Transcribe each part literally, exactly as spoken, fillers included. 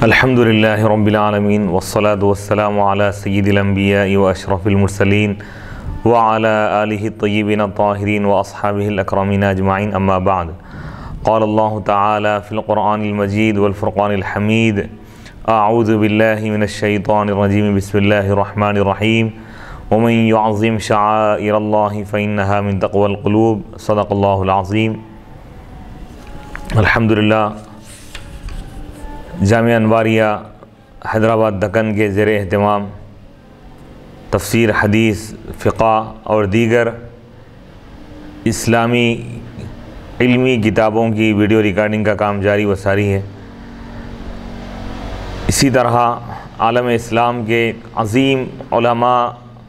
الحمد للہ رب العالمین والصلاة والسلام علی سید الانبیاء و اشرف المرسلین وعلی آلہ الطیبین الطاہرین و اصحابہ الاکرمین اجمعین، اما بعد. قال اللہ تعالی فی القرآن المجید والفرقان الحمید: اعوذ باللہ من الشیطان الرجیم، بسم اللہ الرحمن الرحیم. ومن يعظم شعائر اللہ فإنها من تقوى القلوب. صدق اللہ العظیم. الحمدللہ جامعہ انواریہ حیدرآباد دکن کے زیر اہتمام تفسیر، حدیث، فقہ اور دیگر اسلامی علمی کتابوں کی ویڈیو ریکارڈنگ کا کام جاری و ساری ہے. اسی طرح عالم اسلام کے عظیم علماء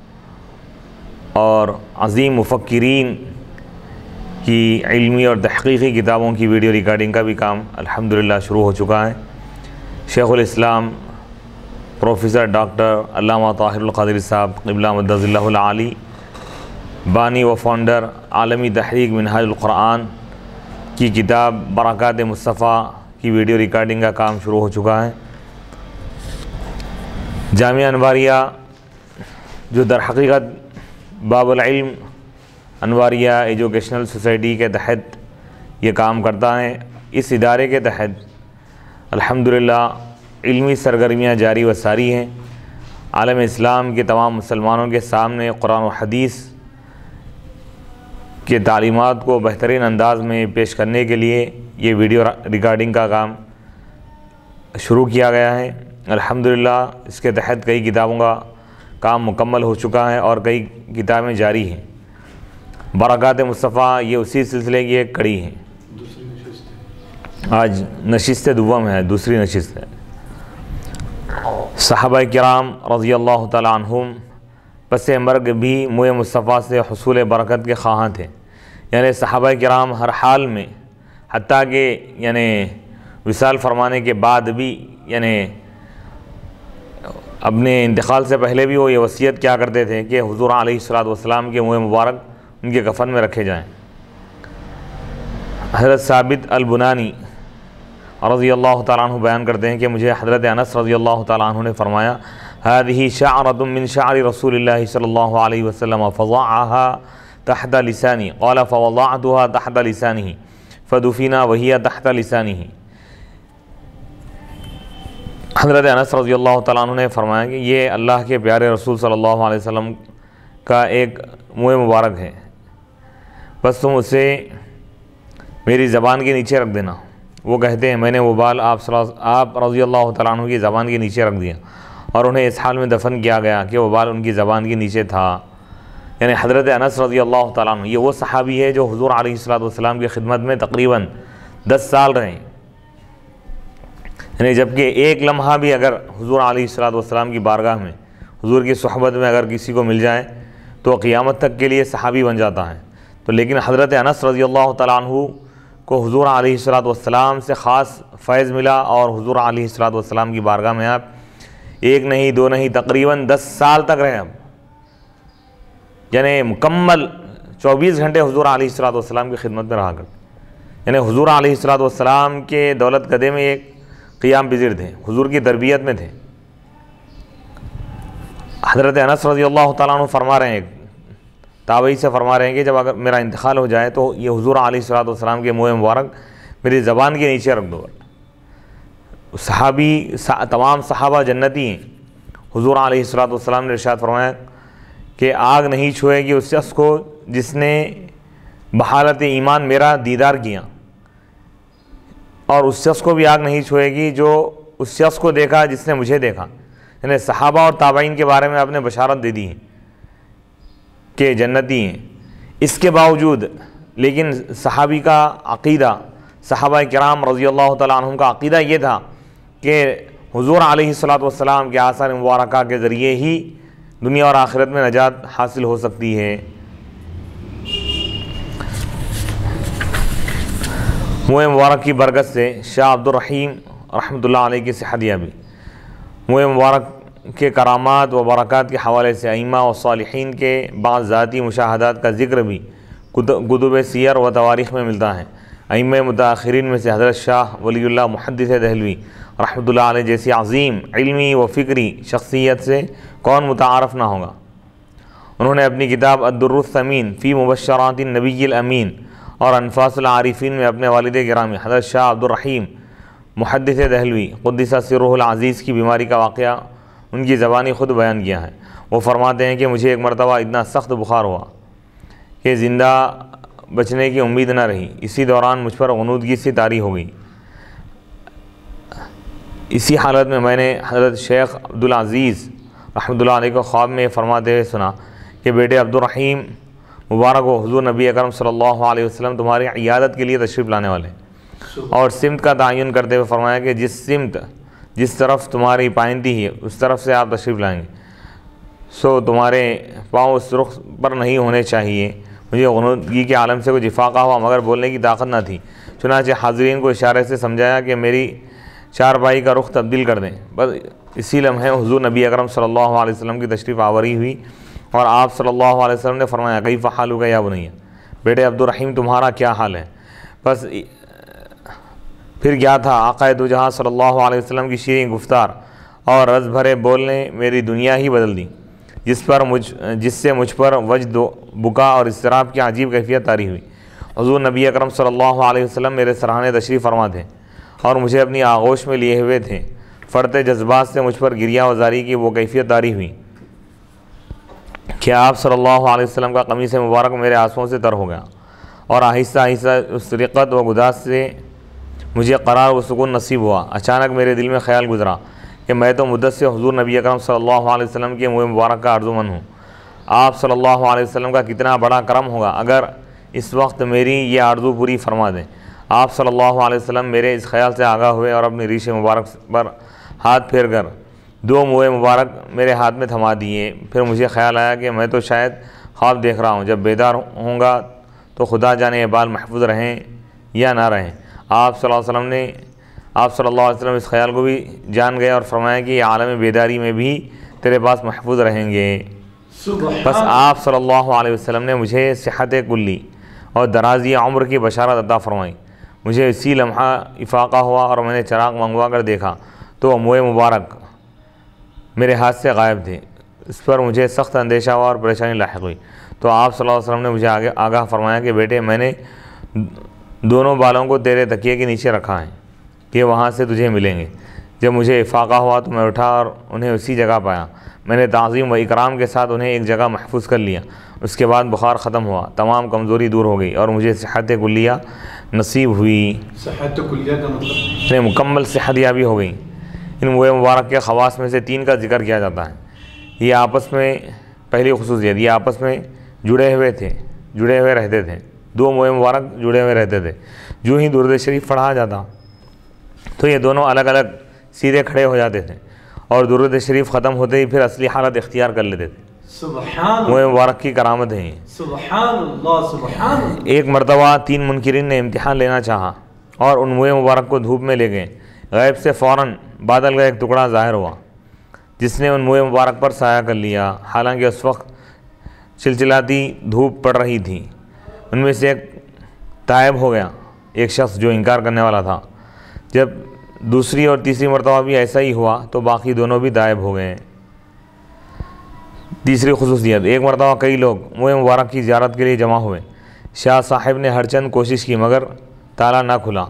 اور عظیم مفکرین کی علمی اور تحقیقی کتابوں کی ویڈیو ریکارڈنگ کا بھی کام الحمدللہ شروع ہو چکا ہے. شیخ الاسلام پروفیسر ڈاکٹر علامہ طاہر القادری صاحب قبلہ مدظ اللہ العالی، بانی و فاؤنڈر عالمی تحریک منہاج القرآن کی کتاب برکات مصطفیٰ کی ویڈیو ریکارڈنگ کا کام شروع ہو چکا ہے. جامعہ انواریہ جو در حقیقت باب العلم انواریہ ایجوکیشنل سوسائٹی کے تحت یہ کام کرتا ہے، اس ادارے کے تحت الحمدللہ علمی سرگرمیاں جاری و ساری ہیں. عالم اسلام کے تمام مسلمانوں کے سامنے قرآن و حدیث کے تعلیمات کو بہترین انداز میں پیش کرنے کے لیے یہ ویڈیو ریکارڈنگ کا کام شروع کیا گیا ہے. الحمدللہ اس کے تحت کئی کتابوں کا کام مکمل ہو چکا ہے اور کئی کتابیں جاری ہیں. برکات مصطفیٰ یہ اسی سلسلے کی ایک کڑی ہے. آج نشست دوم ہے، دوسری نشست ہے. صحابہ کرام رضی اللہ تعالیٰ عنہم پس مرگ بھی موئے مصطفیٰ سے حصول برکت کے خواہاں تھے. یعنی صحابہ کرام ہر حال میں، حتیٰ کہ یعنی وصال فرمانے کے بعد بھی، یعنی اپنے انتقال سے پہلے بھی وہ یہ وصیت کیا کرتے تھے کہ حضور علیہ الصلوۃ والسلام کے منہ مبارک ان کے کفن میں رکھے جائیں. حضرت ثابت البنانی رضی اللہ تعالیٰ عنہ بیان کرتے ہیں کہ مجھے حضرت انس رضی اللہ تعالیٰ عنہ نے فرمایا: هذه شعرة من شعر رسول اللہ صلی اللہ علیہ وسلم فضعها تحت لسانی. قال فوضعتها تحت لسانه فدفنا وهي تحت لسانه. حضرت انس رضی اللہ تعالیٰ عنہ نے فرمایا کہ یہ اللہ کے پیارے رسول صلی اللہ علیہ وسلم کا ایک منہ مبارک ہے، بس تم اسے میری زبان کے نیچے رکھ دینا. وہ کہتے ہیں میں نے وہ بال آپ آپ رضی اللہ تعالیٰ عنہ کی زبان کے نیچے رکھ دیا اور انہیں اس حال میں دفن کیا گیا کہ وہ بال ان کی زبان کے نیچے تھا. یعنی حضرت انس رضی اللہ تعالیٰ عنہ یہ وہ صحابی ہے جو حضور علیہ الصلوۃ والسلام کی خدمت میں تقریباً دس سال رہے. یعنی جبکہ ایک لمحہ بھی اگر حضور علیہ الصلوۃ والسلام کی بارگاہ میں، حضور کی صحبت میں اگر کسی کو مل جائے تو قیامت تک کے لیے صحابی بن جاتا ہے. تو لیکن حضرت انس رضی اللہ تعالیٰ عنہ کو حضور علیہ الصلوۃ والسلام سے خاص فیض ملا اور حضور علیہ الصلوۃ والسلام کی بارگاہ میں آپ ایک نہیں دو نہیں تقریباً دس سال تک رہے. اب یعنی مکمل چوبیس گھنٹے حضور علیہ الصلوۃ والسلام کی خدمت میں رہا کر. یعنی حضور علیہ الصلوۃ والسلام کے دولت قدے میں ایک قیام پذیر تھے، حضور کی تربیت میں تھے. حضرت انس رضی اللہ تعالیٰ عنہ فرما رہے ہیں، تابعی سے فرما رہے ہیں کہ جب اگر میرا انتقال ہو جائے تو یہ حضور علیہ الصلوۃ والسلام کے منہ مبارک میری زبان کے نیچے رکھ دو. صحابی تمام صحابہ جنتی ہیں. حضور علیہ الصلوۃ والسلام نے ارشاد فرمایا کہ آگ نہیں چھوئے گی اس شخص کو جس نے بحالت ایمان میرا دیدار کیا، اور اس شخص کو بھی آگ نہیں چھوئے گی جو اس شخص کو دیکھا جس نے مجھے دیکھا. یعنی صحابہ اور تابعین کے بارے میں آپ نے بشارت دے دی ہے کہ جنتی ہیں. اس کے باوجود لیکن صحابی کا عقیدہ، صحابہ کرام رضی اللہ تعالیٰ عنہم کا عقیدہ یہ تھا کہ حضور علیہ الصلوۃ والسلام کے آثار مبارکہ کے ذریعے ہی دنیا اور آخرت میں نجات حاصل ہو سکتی ہے. منہ مبارک کی برکت سے شاہ عبد الرحیم رحمۃ اللہ علیہ کی صحت یابی. منہ مبارک کے کرامات و برکات کے حوالے سے ائمہ و صالحین کے بعض ذاتی مشاہدات کا ذکر بھی کتب سیر و تواریخ میں ملتا ہے. ائمہ متاخرین میں سے حضرت شاہ ولی اللہ محدث دہلوی رحمۃ اللہ علیہ جیسی عظیم علمی و فکری شخصیت سے کون متعارف نہ ہوگا۔ انہوں نے اپنی کتاب الدر الثمین فی مبشرات النبی الامین اور انفاس العارفین میں اپنے والد گرامی حضرت شاہ عبد الرحیم محدث دہلوی قدس سرہ العزیز کی بیماری کا واقعہ ان کی زبانی خود بیان کیا ہے۔ وہ فرماتے ہیں کہ مجھے ایک مرتبہ اتنا سخت بخار ہوا کہ زندہ بچنے کی امید نہ رہی۔ اسی دوران مجھ پر غنودگی سی طاری ہو گئی۔ اسی حالت میں میں نے حضرت شیخ عبدالعزیز رحمۃ اللہ علیہ کو خواب میں فرماتے ہوئے سنا کہ بیٹے عبد الرحیم مبارک ہو، حضور نبی اکرم صلی اللہ علیہ وسلم تمہاری عیادت کے لیے تشریف لانے والے، اور سمت کا تعین کرتے ہوئے فرمایا کہ جس سمت جس طرف تمہاری پائندی ہے اس طرف سے آپ تشریف لائیں گے، سو تمہارے پاؤں اس رخ پر نہیں ہونے چاہیے۔ مجھے غنودگی کے عالم سے کوئی افاقہ ہوا مگر بولنے کی طاقت نہ تھی، چنانچہ حاضرین کو اشارے سے سمجھایا کہ میری چارپائی کا رخ تبدیل کر دیں۔ بس اسی لمحے حضور نبی اکرم صلی اللہ علیہ وسلم کی تشریف آوری ہوئی اور آپ صلی اللہ علیہ وسلم نے فرمایا کیف حالک یا بنی، بیٹے عبد الرحیم تمہارا کیا حال ہے؟ بس پھر کیا تھا، آقا دو جہاں صلی اللہ علیہ وسلم کی شیریں گفتار اور رز بھرے بولنے میری دنیا ہی بدل دی، جس پر مجھ جس سے مجھ پر وجد و بکا اور اضطراب کی عجیب کیفیت طاری ہوئی۔ حضور نبی اکرم صلی اللہ علیہ وسلم میرے سراہنے تشریف فرما تھے اور مجھے اپنی آغوش میں لیے ہوئے تھے۔ فرتے جذبات سے مجھ پر گریہ وزاری کی وہ کیفیت طاری ہوئی کہ آپ صلی اللہ علیہ وسلم کا قمیص مبارک میرے آنسوؤں سے تر ہو گیا، اور آہستہ آہستہ اس رقت و گداز سے مجھے قرار و سکون نصیب ہوا۔ اچانک میرے دل میں خیال گزرا کہ میں تو مدت سے حضور نبی اکرم صلی اللہ علیہ وسلم کے منہ مبارک کا آرزو مند ہوں۔ آپ صلی اللہ علیہ وسلم کا کتنا بڑا کرم ہوگا اگر اس وقت میری یہ آرزو پوری فرما دیں۔ آپ صلی اللہ علیہ وسلم میرے اس خیال سے آگاہ ہوئے اور اپنی ریش مبارک پر ہاتھ پھیر کر دو منہ مبارک میرے ہاتھ میں تھما دیے۔ پھر مجھے خیال آیا کہ میں تو شاید خواب دیکھ رہا ہوں، جب بیدار ہوں گا تو خدا جانے یہ بال محفوظ رہیں یا نہ رہیں۔ آپ صلی اللہ علیہ وسلم نے آپ صلی اللہ علیہ وسلم اس خیال کو بھی جان گئے اور فرمایا کہ یہ عالم بیداری میں بھی تیرے پاس محفوظ رہیں گے۔ بس آپ صلی اللہ علیہ وسلم نے مجھے صحت کلی اور درازی عمر کی بشارت عطا فرمائی۔ مجھے اسی لمحہ افاقہ ہوا اور میں نے چراغ منگوا کر دیکھا تو منہ مبارک میرے ہاتھ سے غائب تھے۔ اس پر مجھے سخت اندیشہ ہوا اور پریشانی لاحق ہوئی۔ تو آپ صلی اللہ علیہ وسلم نے مجھے آگے آگاہ فرمایا کہ بیٹے میں نے دونوں بالوں کو تیرے تکیے کے نیچے رکھا ہے کہ وہاں سے تجھے ملیں گے۔ جب مجھے افاقہ ہوا تو میں اٹھا اور انہیں اسی جگہ پایا۔ میں نے تعظیم و اکرام کے ساتھ انہیں ایک جگہ محفوظ کر لیا۔ اس کے بعد بخار ختم ہوا، تمام کمزوری دور ہو گئی اور مجھے صحت کلیہ نصیب ہوئی۔ صحت کلیہ کا مطلب مکمل صحت یابی ہو گئی۔ ان منہ مبارک کے خواص میں سے تین کا ذکر کیا جاتا ہے۔ یہ آپس میں پہلی خصوصیت یہ آپس میں جڑے ہوئے تھے جڑے ہوئے رہتے تھے دو منہ مبارک جڑے ہوئے رہتے تھے۔ جو ہی درود شریف پڑھا جاتا تو یہ دونوں الگ الگ سیدھے کھڑے ہو جاتے تھے اور درود شریف ختم ہوتے ہی پھر اصلی حالت اختیار کر لیتے تھے۔ سبحان منہ مبارک کی کرامت ہے۔ سبحان اللہ سبحان اللہ۔ ایک مرتبہ تین منکرین نے امتحان لینا چاہا اور ان منہ مبارک کو دھوپ میں لے گئے۔ غیب سے فوراً بادل کا ایک ٹکڑا ظاہر ہوا جس نے ان منہ مبارک پر سایہ کر لیا، حالانکہ اس وقت چلچلاتی دھوپ پڑ رہی تھی۔ ان میں سے ایک تائب ہو گیا، ایک شخص جو انکار کرنے والا تھا۔ جب دوسری اور تیسری مرتبہ بھی ایسا ہی ہوا تو باقی دونوں بھی تائب ہو گئے۔ تیسری خصوصیت ایک مرتبہ کئی لوگ منہ مبارک کی زیارت کے لیے جمع ہوئے۔ شاہ صاحب نے ہر چند کوشش کی مگر تالا نہ کھلا۔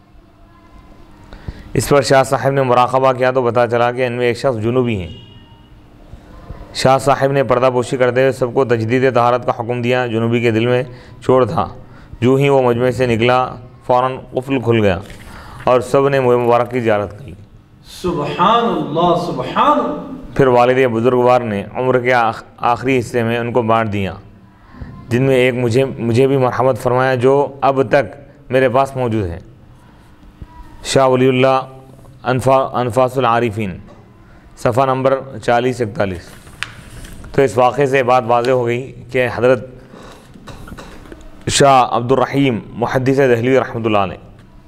اس پر شاہ صاحب نے مراقبہ کیا تو پتہ چلا کہ ان میں ایک شخص جنوبی ہیں۔ شاہ صاحب نے پردہ پوشی کرتے ہوئے سب کو تجدید طہارت کا حکم دیا۔ جنوبی کے دل میں چور تھا، جو ہی وہ مجمع سے نکلا فوراً قفل کھل گیا اور سب نے منہ مبارک کی زیارت کی۔ سبحان اللہ سبحان اللہ۔ پھر والد بزرگوار نے عمر کے آخری حصے میں ان کو بانٹ دیا، جن میں ایک مجھے مجھے بھی مرحمت فرمایا جو اب تک میرے پاس موجود ہے۔ شاہ ولی اللہ انفا انفاس العارفین صفحہ نمبر چالیس اکتالیس۔ تو اس واقعے سے بات واضح ہو گئی کہ حضرت شاہ عبد الرحیم محدث دہلوی رحمۃ اللہ علیہ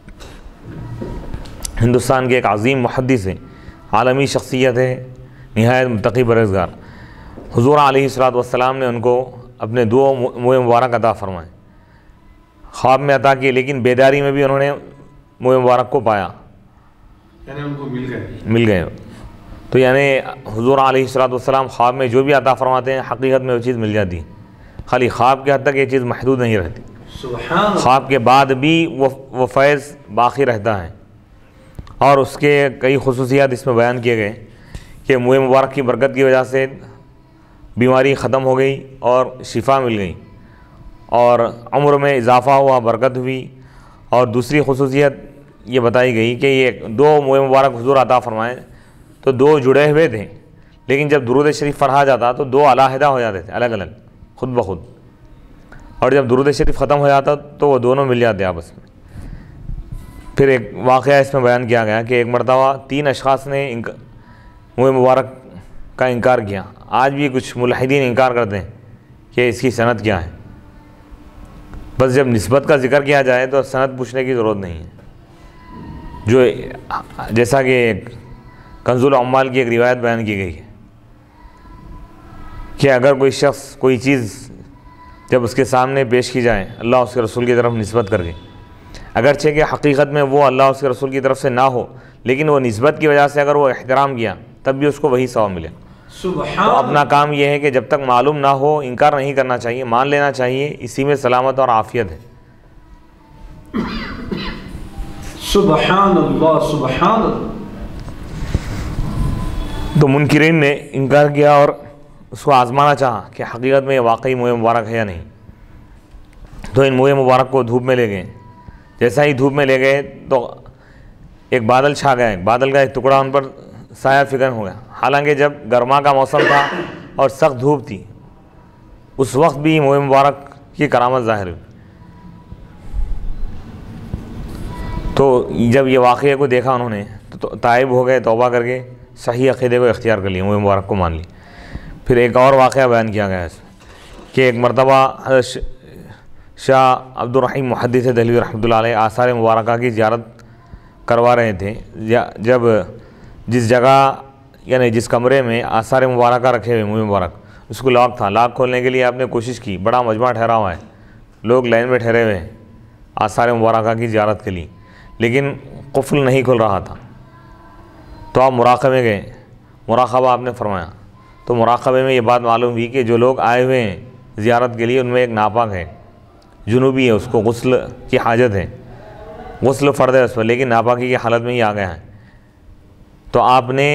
ہندوستان کے ایک عظیم محدث ہیں، عالمی شخصیت ہے، نہایت متقی پرہیزگار۔ حضور علیہ الصلوۃ والسلام نے ان کو اپنے دو منہ مبارک عطا فرمائے۔ خواب میں عطا کیے، لیکن بیداری میں بھی انہوں نے موئے مبارک کو پایا، یعنی ان کو مل گئے مل گئے۔ تو یعنی حضور علیہ الصلوۃ والسلام خواب میں جو بھی عطا فرماتے ہیں حقیقت میں وہ چیز مل جاتی ہے، خالی خواب کے حد تک یہ چیز محدود نہیں رہتی، سبحان اللہ۔ خواب کے بعد بھی وہ وہ فیض باقی رہتا ہے۔ اور اس کے کئی خصوصیات اس میں بیان کیے گئے کہ موئے مبارک کی برکت کی وجہ سے بیماری ختم ہو گئی اور شفا مل گئی، اور عمر میں اضافہ ہوا، برکت ہوئی۔ اور دوسری خصوصیت یہ بتائی گئی کہ یہ دو موئے مبارک حضور عطا فرمائے تو دو جڑے ہوئے تھے، لیکن جب درود شریف پڑھا جاتا تو دو علیحدہ ہو جاتے تھے، الگ الگ، خود بخود، اور جب درود شریف ختم ہو جاتا تو وہ دونوں مل جاتے آپس میں۔ پھر ایک واقعہ اس میں بیان کیا گیا کہ ایک مرتبہ تین اشخاص نے موئے مبارک کا انکار کیا۔ آج بھی کچھ ملحدین انکار کرتے ہیں کہ اس کی سند کیا ہے، بس جب نسبت کا ذکر کیا جائے تو سند پوچھنے کی ضرورت نہیں ہے۔ جو جیسا کہ کنز العمال کی ایک روایت بیان کی گئی ہے کہ اگر کوئی شخص کوئی چیز جب اس کے سامنے پیش کی جائے اللہ اس کے رسول کی طرف نسبت کر کے، اگرچہ کہ حقیقت میں وہ اللہ اس کے رسول کی طرف سے نہ ہو، لیکن وہ نسبت کی وجہ سے اگر وہ احترام کیا تب بھی اس کو وہی ثواب ملے۔ سبحان تو اپنا کام یہ ہے کہ جب تک معلوم نہ ہو انکار نہیں کرنا چاہیے، مان لینا چاہیے، اسی میں سلامت اور عافیت ہے۔ سبحان اللہ سبحان اللہ۔ تو منکرین نے انکار کیا اور اس کو آزمانا چاہا کہ حقیقت میں یہ واقعی موئے مبارک ہے یا نہیں، تو ان موئے مبارک کو دھوپ میں لے گئے۔ جیسا ہی دھوپ میں لے گئے تو ایک بادل چھا گیا، ایک بادل کا ایک ٹکڑا ان پر سایہ فکن ہو گیا، حالانکہ جب گرما کا موسم تھا اور سخت دھوپ تھی اس وقت بھی موئے مبارک کی کرامت ظاہر ہوئی۔ تو جب یہ واقعے کو دیکھا انہوں نے تو تائب ہو گئے، توبہ کر کے صحیح عقیدے کو اختیار کر لیا، موئے مبارک کو مان لی۔ پھر ایک اور واقعہ بیان کیا گیا ہے اس میں کہ ایک مرتبہ حضرت شاہ عبد الرحیم محدث دہلوی رحمۃ اللہ علیہ آثار مبارکہ کی زیارت کروا رہے تھے۔ جب جس جگہ یعنی جس کمرے میں آثار مبارکہ رکھے ہوئے موئے مبارک، اس کو لاک تھا، لاک کھولنے کے لیے آپ نے کوشش کی، بڑا مجمع ٹھہرا ہوا ہے، لوگ لائن میں ٹھہرے ہوئے ہیں آثار مبارکہ کی زیارت کے لیے، لیکن قفل نہیں کھل رہا تھا۔ تو آپ مراقبے گئے، مراقبہ آپ نے فرمایا، تو مراقبے میں یہ بات معلوم ہوئی کہ جو لوگ آئے ہوئے ہیں زیارت کے لیے ان میں ایک ناپاک ہے، جنوبی ہے، اس کو غسل کی حاجت ہے، غسل فرض ہے اس پر، لیکن ناپاکی کی حالت میں ہی آ گیا ہے۔ تو آپ نے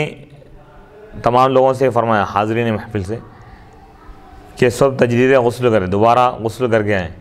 تمام لوگوں سے فرمایا، حاضرین محفل سے، کہ سب تجدید غسل کرے، دوبارہ غسل کر کے آئیں۔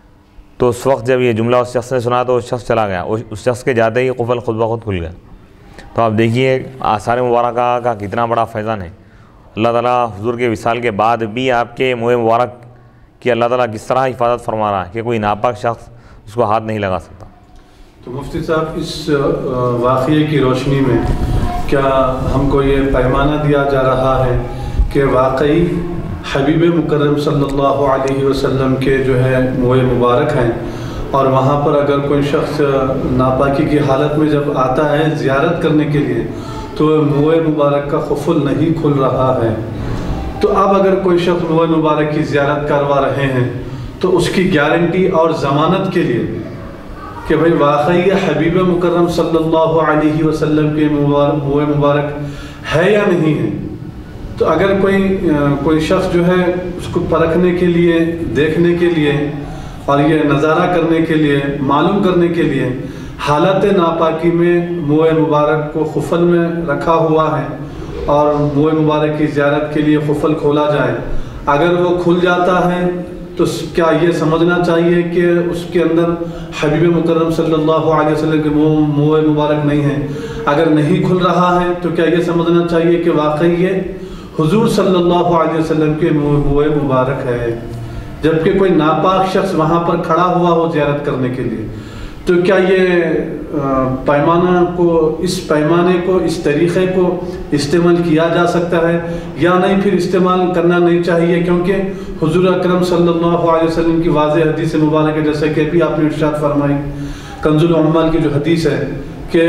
تو اس وقت جب یہ جملہ اس شخص نے سنا تو اس شخص چلا گیا، اس شخص کے جاتے ہی قفل خود بخود کھل گیا۔ تو آپ دیکھیے آثار مبارکہ کا کتنا بڑا فیضان ہے۔ اللہ تعالیٰ حضور کے وصال کے بعد بھی آپ کے موئے مبارک کی اللہ تعالیٰ کس طرح حفاظت فرما رہا ہے کہ کوئی ناپاک شخص اس کو ہاتھ نہیں لگا سکتا۔ تو مفتی صاحب اس واقعے کی روشنی میں کیا ہم کو یہ پیمانہ دیا جا رہا ہے کہ واقعی حبیب مکرم صلی اللہ علیہ وسلم کے جو ہے موئے مبارک ہیں، اور وہاں پر اگر کوئی شخص ناپاکی کی حالت میں جب آتا ہے زیارت کرنے کے لیے تو موئے مبارک کا قفل نہیں کھل رہا ہے، تو اب اگر کوئی شخص موئے مبارک کی زیارت کروا رہے ہیں تو اس کی گارنٹی اور ضمانت کے لیے کہ بھئی واقعی حبیب مکرم صلی اللہ علیہ وسلم کے موئے مبارک ہے یا نہیں ہے، تو اگر کوئی کوئی شخص جو ہے اس کو پرکھنے کے لیے، دیکھنے کے لیے اور یہ نظارہ کرنے کے لیے، معلوم کرنے کے لیے حالت ناپاکی میں موئے مبارک کو قفل میں رکھا ہوا ہے اور موئے مبارک کی زیارت کے لیے قفل کھولا جائے، اگر وہ کھل جاتا ہے تو کیا یہ سمجھنا چاہیے کہ اس کے اندر حبیب مکرم صلی اللہ علیہ وسلم کے موئے مبارک نہیں ہیں؟ اگر نہیں کھل رہا ہے تو کیا یہ سمجھنا چاہیے کہ واقعی یہ حضور صلی اللہ علیہ وسلم کے موئے مبارک ہے، جبکہ کوئی ناپاک شخص وہاں پر کھڑا ہوا ہو زیارت کرنے کے لیے؟ تو کیا یہ پیمانہ کو، اس پیمانے کو، اس طریقے کو استعمال کیا جا سکتا ہے یا نہیں؟ پھر استعمال کرنا نہیں چاہیے، کیونکہ حضور اکرم صلی اللہ علیہ وسلم کی واضح حدیث مبارک ہے، جیسے کہ بھی آپ نے ارشاد فرمائی کنز العمال کی جو حدیث ہے کہ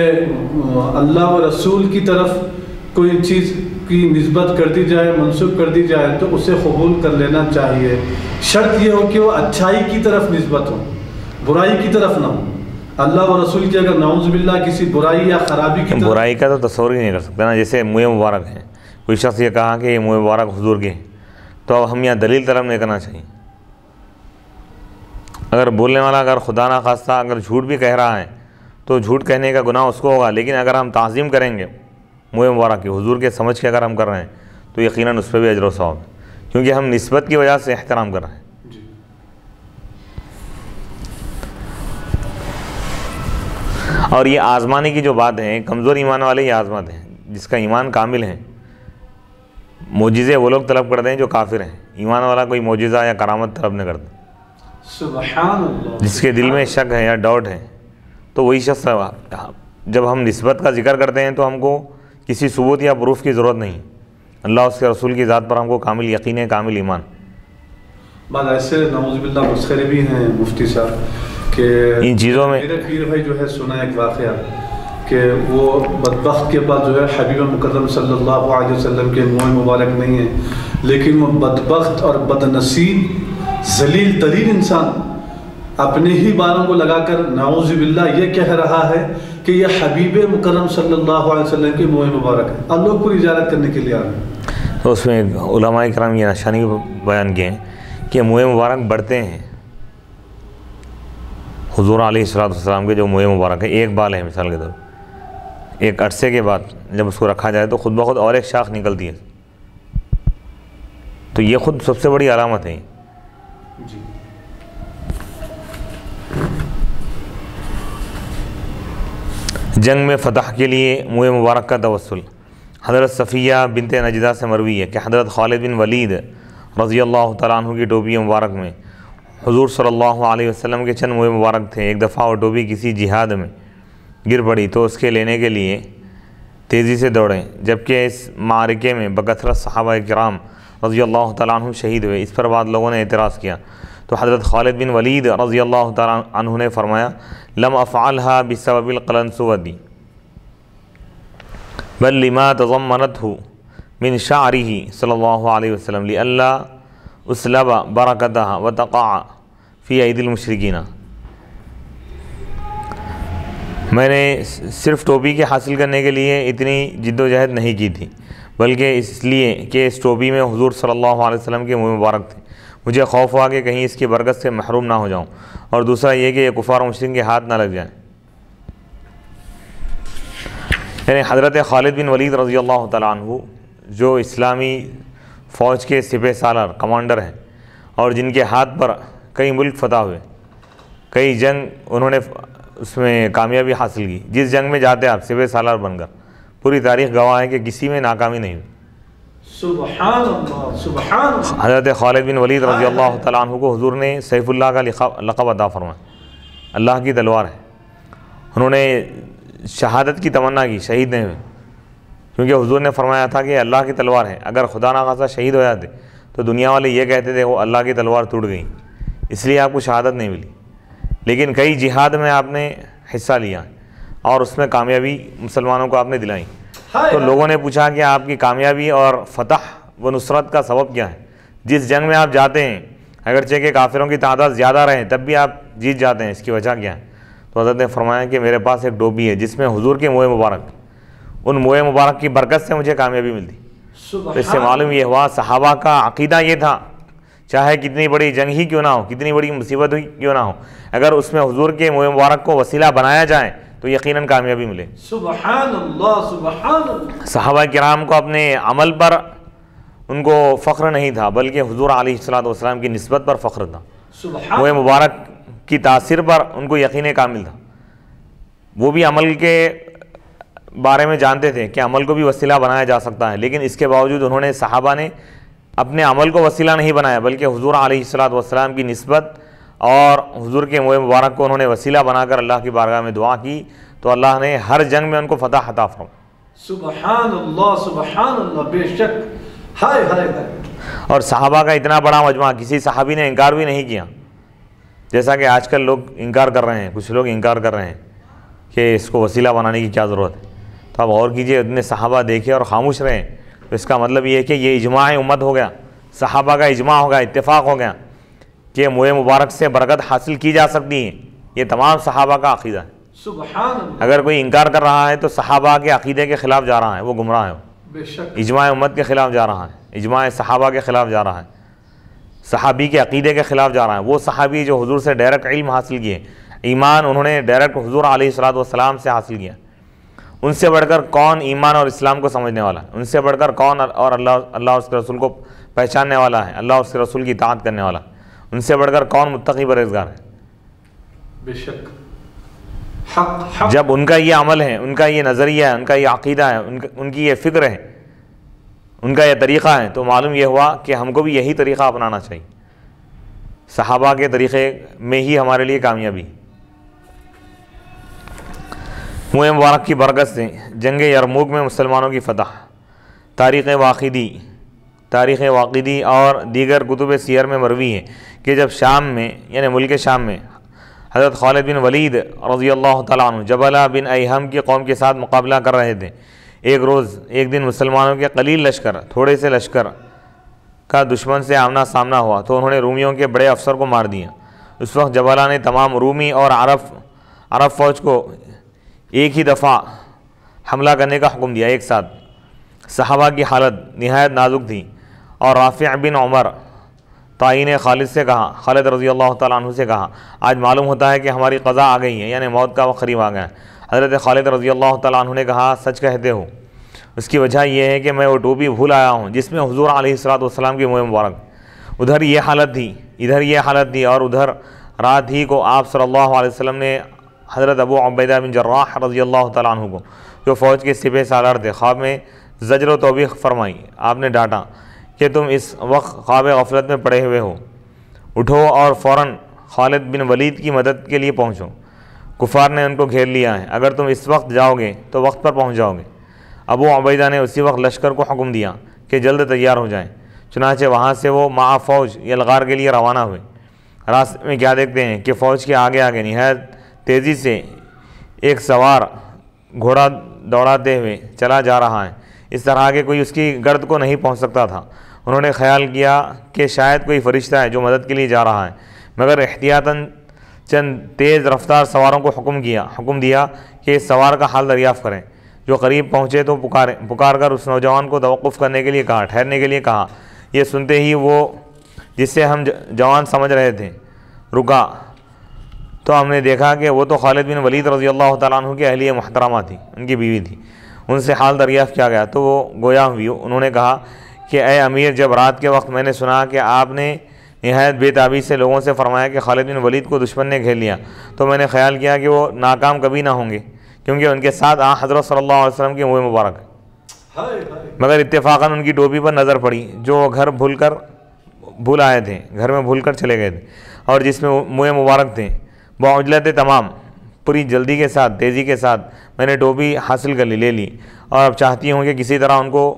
اللہ و رسول کی طرف کوئی چیز کی نسبت کر دی جائے، منسوب کر دی جائے تو اسے قبول کر لینا چاہیے، شرط یہ ہو کہ وہ اچھائی کی طرف نسبت ہو، برائی کی طرف نہ ہو. اللہ و رسول کی اگر نعوذ باللہ کسی برائی یا خرابی کی طرف برائی کا تو تصور ہی نہیں کر سکتے نا. جیسے منہ مبارک ہے, کوئی شخص یہ کہا کہ یہ منہ مبارک حضور کے ہیں, تو اب ہم یہاں دلیل طلب نہیں کرنا چاہیے. اگر بولنے والا اگر خدا نہ خواستہ اگر جھوٹ بھی کہہ رہا ہے تو جھوٹ کہنے کا گناہ اس کو ہوگا, لیکن اگر ہم تعظیم کریں گے منہ مبارک کی حضور کے سمجھ کے اگر ہم کر رہے ہیں تو یقیناً اس پہ بھی اجر و ثواب ہے, کیونکہ ہم نسبت کی وجہ سے احترام کر رہے ہیں. اور یہ آزمانے کی جو بات ہے, کمزور ایمان والے یہ آزماتے ہیں. جس کا ایمان کامل ہے, معجزے وہ لوگ طلب کرتے ہیں جو کافر ہیں. ایمان والا کوئی معجزہ یا کرامت طلب نہیں کرتا. سبحان اللہ. جس کے دل میں شک ہے یا ڈاؤٹ ہے تو وہی شخص, جب ہم نسبت کا ذکر کرتے ہیں تو ہم کو کسی ثبوت یا پروف کی ضرورت نہیں. اللہ اس کے رسول کی ذات پر ہم کو کامل یقین ہے, کامل ایمان. بعد ایسے نعوذ باللہ مسخرے بھی ہیں مفتی صاحب کہ ان چیزوں میں میرے پیر بھائی جو ہے سنا ایک واقعہ کہ وہ بدبخت کے بعد جو ہے حبیب مکرم صلی اللہ علیہ وسلم کے منہ مبارک نہیں ہیں, لیکن وہ بدبخت اور بدنصیب ذلیل ترین انسان اپنے ہی بالوں کو لگا کر نعوذ باللہ یہ کہہ رہا ہے کہ یہ حبیب مکرم صلی اللہ علیہ وسلم کے منہ مبارک ہے, اور لوگ پوری اجازت کرنے کے لیے آ رہے ہیں. تو اس میں علماء کرام یہ نشانی بیان کیے ہیں کہ منہ مبارک بڑھتے ہیں. حضور علیہ الصلوۃ والسلام کے جو منہ مبارک ہے, ایک بال ہے مثال کے طور پر, ایک عرصے کے بعد جب اس کو رکھا جائے تو خود بخود اور ایک شاخ نکلتی ہے. تو یہ خود سب سے بڑی علامت ہے. جی. جنگ میں فتح کے لیے منہ مبارک کا توسل. حضرت صفیہ بنت نجدہ سے مروی ہے کہ حضرت خالد بن ولید رضی اللہ تعالیٰ عنہ کی ٹوپی مبارک میں حضور صلی اللہ علیہ وسلم کے چند منہ مبارک تھے. ایک دفعہ وہ ٹوپی کسی جہاد میں گر پڑی تو اس کے لینے کے لیے تیزی سے دوڑیں, جبکہ اس معرکے میں بکثرت صحابہ کرام رضی اللہ تعالیٰ عنہ شہید ہوئے. اس پر بعد لوگوں نے اعتراض کیا تو حضرت خالد بن ولید رضی اللہ تعالیٰ عنہ نے فرمایا, لم افعلها بسبب القلنسوۃ بل لما تضمنته من شعره صلی اللہ علیہ وسلم لئلا اسلب برکتها وتقع فی ایدی المشرکین. میں نے صرف ٹوپی کے حاصل کرنے کے لیے اتنی جد و جہد نہیں کی تھی, بلکہ اس لیے کہ اس ٹوپی میں حضور صلی اللہ علیہ وسلم کے منہ مبارک تھے. مجھے خوف ہوا کہ کہیں اس کی برکت سے محروم نہ ہو جاؤں, اور دوسرا یہ کہ یہ کفار و مشرکین کے ہاتھ نہ لگ جائیں. یعنی حضرت خالد بن ولید رضی اللہ تعالیٰ عنہ جو اسلامی فوج کے سپہ سالار کمانڈر ہیں, اور جن کے ہاتھ پر کئی ملک فتح ہوئے, کئی جنگ انہوں نے اس میں کامیابی حاصل کی. جس جنگ میں جاتے آپ سپہ سالار بن کر, پوری تاریخ گواہ ہے کہ کسی میں ناکامی نہیں ہوئی. سبحان اللہ سبحان اللہ. حضرت خالد بن ولید رضی اللہ تعالیٰ عنہ کو حضور نے سیف اللہ کا لقب عطا فرمایا, اللہ کی تلوار ہے. انہوں نے شہادت کی تمنا کی, شہید نہیں ہوئے, کیونکہ حضور نے فرمایا تھا کہ اللہ کی تلوار ہے. اگر خدا نہ خواستہ شہید ہو جاتے تو دنیا والے یہ کہتے تھے وہ اللہ کی تلوار ٹوٹ گئی, اس لیے آپ کو شہادت نہیں ملی. لیکن کئی جہاد میں آپ نے حصہ لیا اور اس میں کامیابی مسلمانوں کو آپ نے دلائی. تو لوگوں نے پوچھا کہ آپ کی کامیابی اور فتح و نصرت کا سبب کیا ہے؟ جس جنگ میں آپ جاتے ہیں اگرچہ کہ کافروں کی تعداد زیادہ رہے تب بھی آپ جیت جاتے ہیں, اس کی وجہ کیا ہے؟ تو حضرت نے فرمایا کہ میرے پاس ایک ٹوپی ہے جس میں حضور کے منہ مبارک, ان منہ مبارک کی برکت سے مجھے کامیابی ملتی. تو اس سے معلوم یہ ہوا صحابہ کا عقیدہ یہ تھا, چاہے کتنی بڑی جنگ ہی کیوں نہ ہو, کتنی بڑی مصیبت ہی کیوں نہ ہو, اگر اس میں حضور کے منہ مبارک کو وسیلہ بنایا جائے تو یقیناً کامیابی ملے. سبحان اللہ سبحان اللہ. صحابہ کرام کو اپنے عمل پر ان کو فخر نہیں تھا, بلکہ حضور علیہ الصلوۃ والسلام کی نسبت پر فخر تھا. منہ مبارک کی تاثیر پر ان کو یقین کامل تھا. وہ بھی عمل کے بارے میں جانتے تھے کہ عمل کو بھی وسیلہ بنایا جا سکتا ہے, لیکن اس کے باوجود انہوں نے صحابہ نے اپنے عمل کو وسیلہ نہیں بنایا, بلکہ حضور علیہ الصلوۃ والسلام کی نسبت اور حضور کے منہ مبارک کو انہوں نے وسیلہ بنا کر اللہ کی بارگاہ میں دعا کی, تو اللہ نے ہر جنگ میں ان کو فتح عطا فرمایا. سبحان اللہ سبحان اللہ. بے شک. ہائے ہائے ہائے. اور صحابہ کا اتنا بڑا مجموعہ, کسی صحابی نے انکار بھی نہیں کیا, جیسا کہ آج کل لوگ انکار کر رہے ہیں. کچھ لوگ انکار کر رہے ہیں کہ اس کو وسیلہ بنانے کی کیا ضرورت ہے. تو اب غور کیجئے, اتنے صحابہ دیکھے اور خاموش رہے, تو اس کا مطلب یہ ہے کہ یہ اجماع امت ہو گیا, صحابہ کا اجماع ہو گیا, اتفاق ہو گیا کہ منہ مبارک سے برکت حاصل کی جا سکتی ہے. یہ تمام صحابہ کا عقیدہ ہے. سبحان اللہ. اگر کوئی انکار کر رہا ہے تو صحابہ کے عقیدے کے خلاف جا رہا ہے, وہ گمراہ ہے. بے شک. اجماع امت کے خلاف جا رہا ہے, اجماع صحابہ کے خلاف جا رہا ہے, صحابی کے عقیدے کے خلاف جا رہا ہے. وہ صحابی جو حضور سے ڈائریکٹ علم حاصل کیے, ایمان انہوں نے ڈائریکٹ حضور علیہ الصلوۃ والسلام سے حاصل کیا, ان سے بڑھ کر کون ایمان اور اسلام کو سمجھنے والا ہے؟ ان سے بڑھ کر کون اور اللہ اللہ اس کے رسول کو پہچاننے والا ہے, اللہ اس کے رسول کی اطاعت کرنے والا؟ ان سے بڑھ کر کون متقی پرہیزگار ہے؟ بے شک. حق حق. جب ان کا یہ عمل ہے, ان کا یہ نظریہ ہے, ان کا یہ عقیدہ ہے, ان ان کی یہ فکر ہے, ان کا یہ طریقہ ہے, تو معلوم یہ ہوا کہ ہم کو بھی یہی طریقہ اپنانا چاہیے. صحابہ کے طریقے میں ہی ہمارے لیے کامیابی. منہ مبارک کی برکت سے جنگ یرموک میں مسلمانوں کی فتح. تاریخ واقدی تاریخ واقدی اور دیگر کتب سیر میں مروی ہے کہ جب شام میں یعنی ملک شام میں حضرت خالد بن ولید رضی اللہ تعالیٰ عنہ جبلہ بن ایہم کی قوم کے ساتھ مقابلہ کر رہے تھے, ایک روز ایک دن مسلمانوں کے قلیل لشکر تھوڑے سے لشکر کا دشمن سے آمنا سامنا ہوا تو انہوں نے رومیوں کے بڑے افسر کو مار دیا. اس وقت جبلہ نے تمام رومی اور عرب عرب فوج کو ایک ہی دفعہ حملہ کرنے کا حکم دیا ایک ساتھ. صحابہ کی حالت نہایت نازک تھی اور رافع بن عمر طائی نے خالد سے کہا خالد رضی اللہ تعالیٰ عنہ سے کہا, آج معلوم ہوتا ہے کہ ہماری قضا آ گئی ہے, یعنی موت کا وقت قریب آ گیا ہے. حضرت خالد رضی اللہ تعالیٰ عنہ نے کہا, سچ کہتے ہو, اس کی وجہ یہ ہے کہ میں وہ ٹوپی بھول آیا ہوں جس میں حضور علیہ الصلوۃ والسلام کی منہ مبارک. ادھر یہ حالت تھی ادھر یہ حالت تھی اور ادھر رات ہی کو آپ صلی اللہ علیہ وسلم نے حضرت ابو عبیدہ بن جراح رضی اللہ تعالیٰ عنہ کو, جو فوج کے سپہ سالار تھے, خواب میں زجر و توبیخ فرمائی. آپ نے ڈانٹا کہ تم اس وقت خواب غفلت میں پڑے ہوئے ہو, اٹھو اور فوراً خالد بن ولید کی مدد کے لیے پہنچو. کفار نے ان کو گھیر لیا ہے, اگر تم اس وقت جاؤ گے تو وقت پر پہنچ جاؤ گے. ابو عبیدہ نے اسی وقت لشکر کو حکم دیا کہ جلد تیار ہو جائیں. چنانچہ وہاں سے وہ مع فوج یلغار کے لیے روانہ ہوئے. راستے میں کیا دیکھتے ہیں کہ فوج کے آگے آگے نہایت تیزی سے ایک سوار گھوڑا دوڑاتے ہوئے چلا جا رہا ہے. اس طرح کہ کوئی اس کی گرد کو نہیں پہنچ سکتا تھا. انہوں نے خیال کیا کہ شاید کوئی فرشتہ ہے جو مدد کے لیے جا رہا ہے, مگر احتیاطاً چند تیز رفتار سواروں کو حکم کیا حکم دیا کہ اس سوار کا حال دریافت کریں. جو قریب پہنچے تو پکارے پکار کر اس نوجوان کو توقف کرنے کے لیے کہا, ٹھہرنے کے لیے کہا. یہ سنتے ہی وہ جس سے ہم جوان سمجھ رہے تھے رکا, تو ہم نے دیکھا کہ وہ تو خالد بن ولید رضی اللہ تعالیٰ عنہ کی اہلیہ محترمہ تھی, ان کی بیوی تھی. ان سے حال دریافت کیا گیا تو وہ گویا ہوئی. انہوں نے کہا کہ اے امیر, جب رات کے وقت میں نے سنا کہ آپ نے نہایت بے تابی سے لوگوں سے فرمایا کہ خالد بن ولید کو دشمن نے گھیر لیا, تو میں نے خیال کیا کہ وہ ناکام کبھی نہ ہوں گے, کیونکہ ان کے ساتھ آن حضرت صلی اللہ علیہ وسلم کی منہ مبارک ہے. مگر اتفاقاً ان کی ٹوپی پر نظر پڑی جو وہ گھر بھول کر بھول آئے تھے گھر میں بھول کر چلے گئے تھے, اور جس میں منہ مبارک تھے. بعجلت تمام پوری جلدی کے ساتھ تیزی کے ساتھ میں نے ٹوپی حاصل کر لی لے لی, اور اب چاہتی ہوں کہ کسی طرح ان کو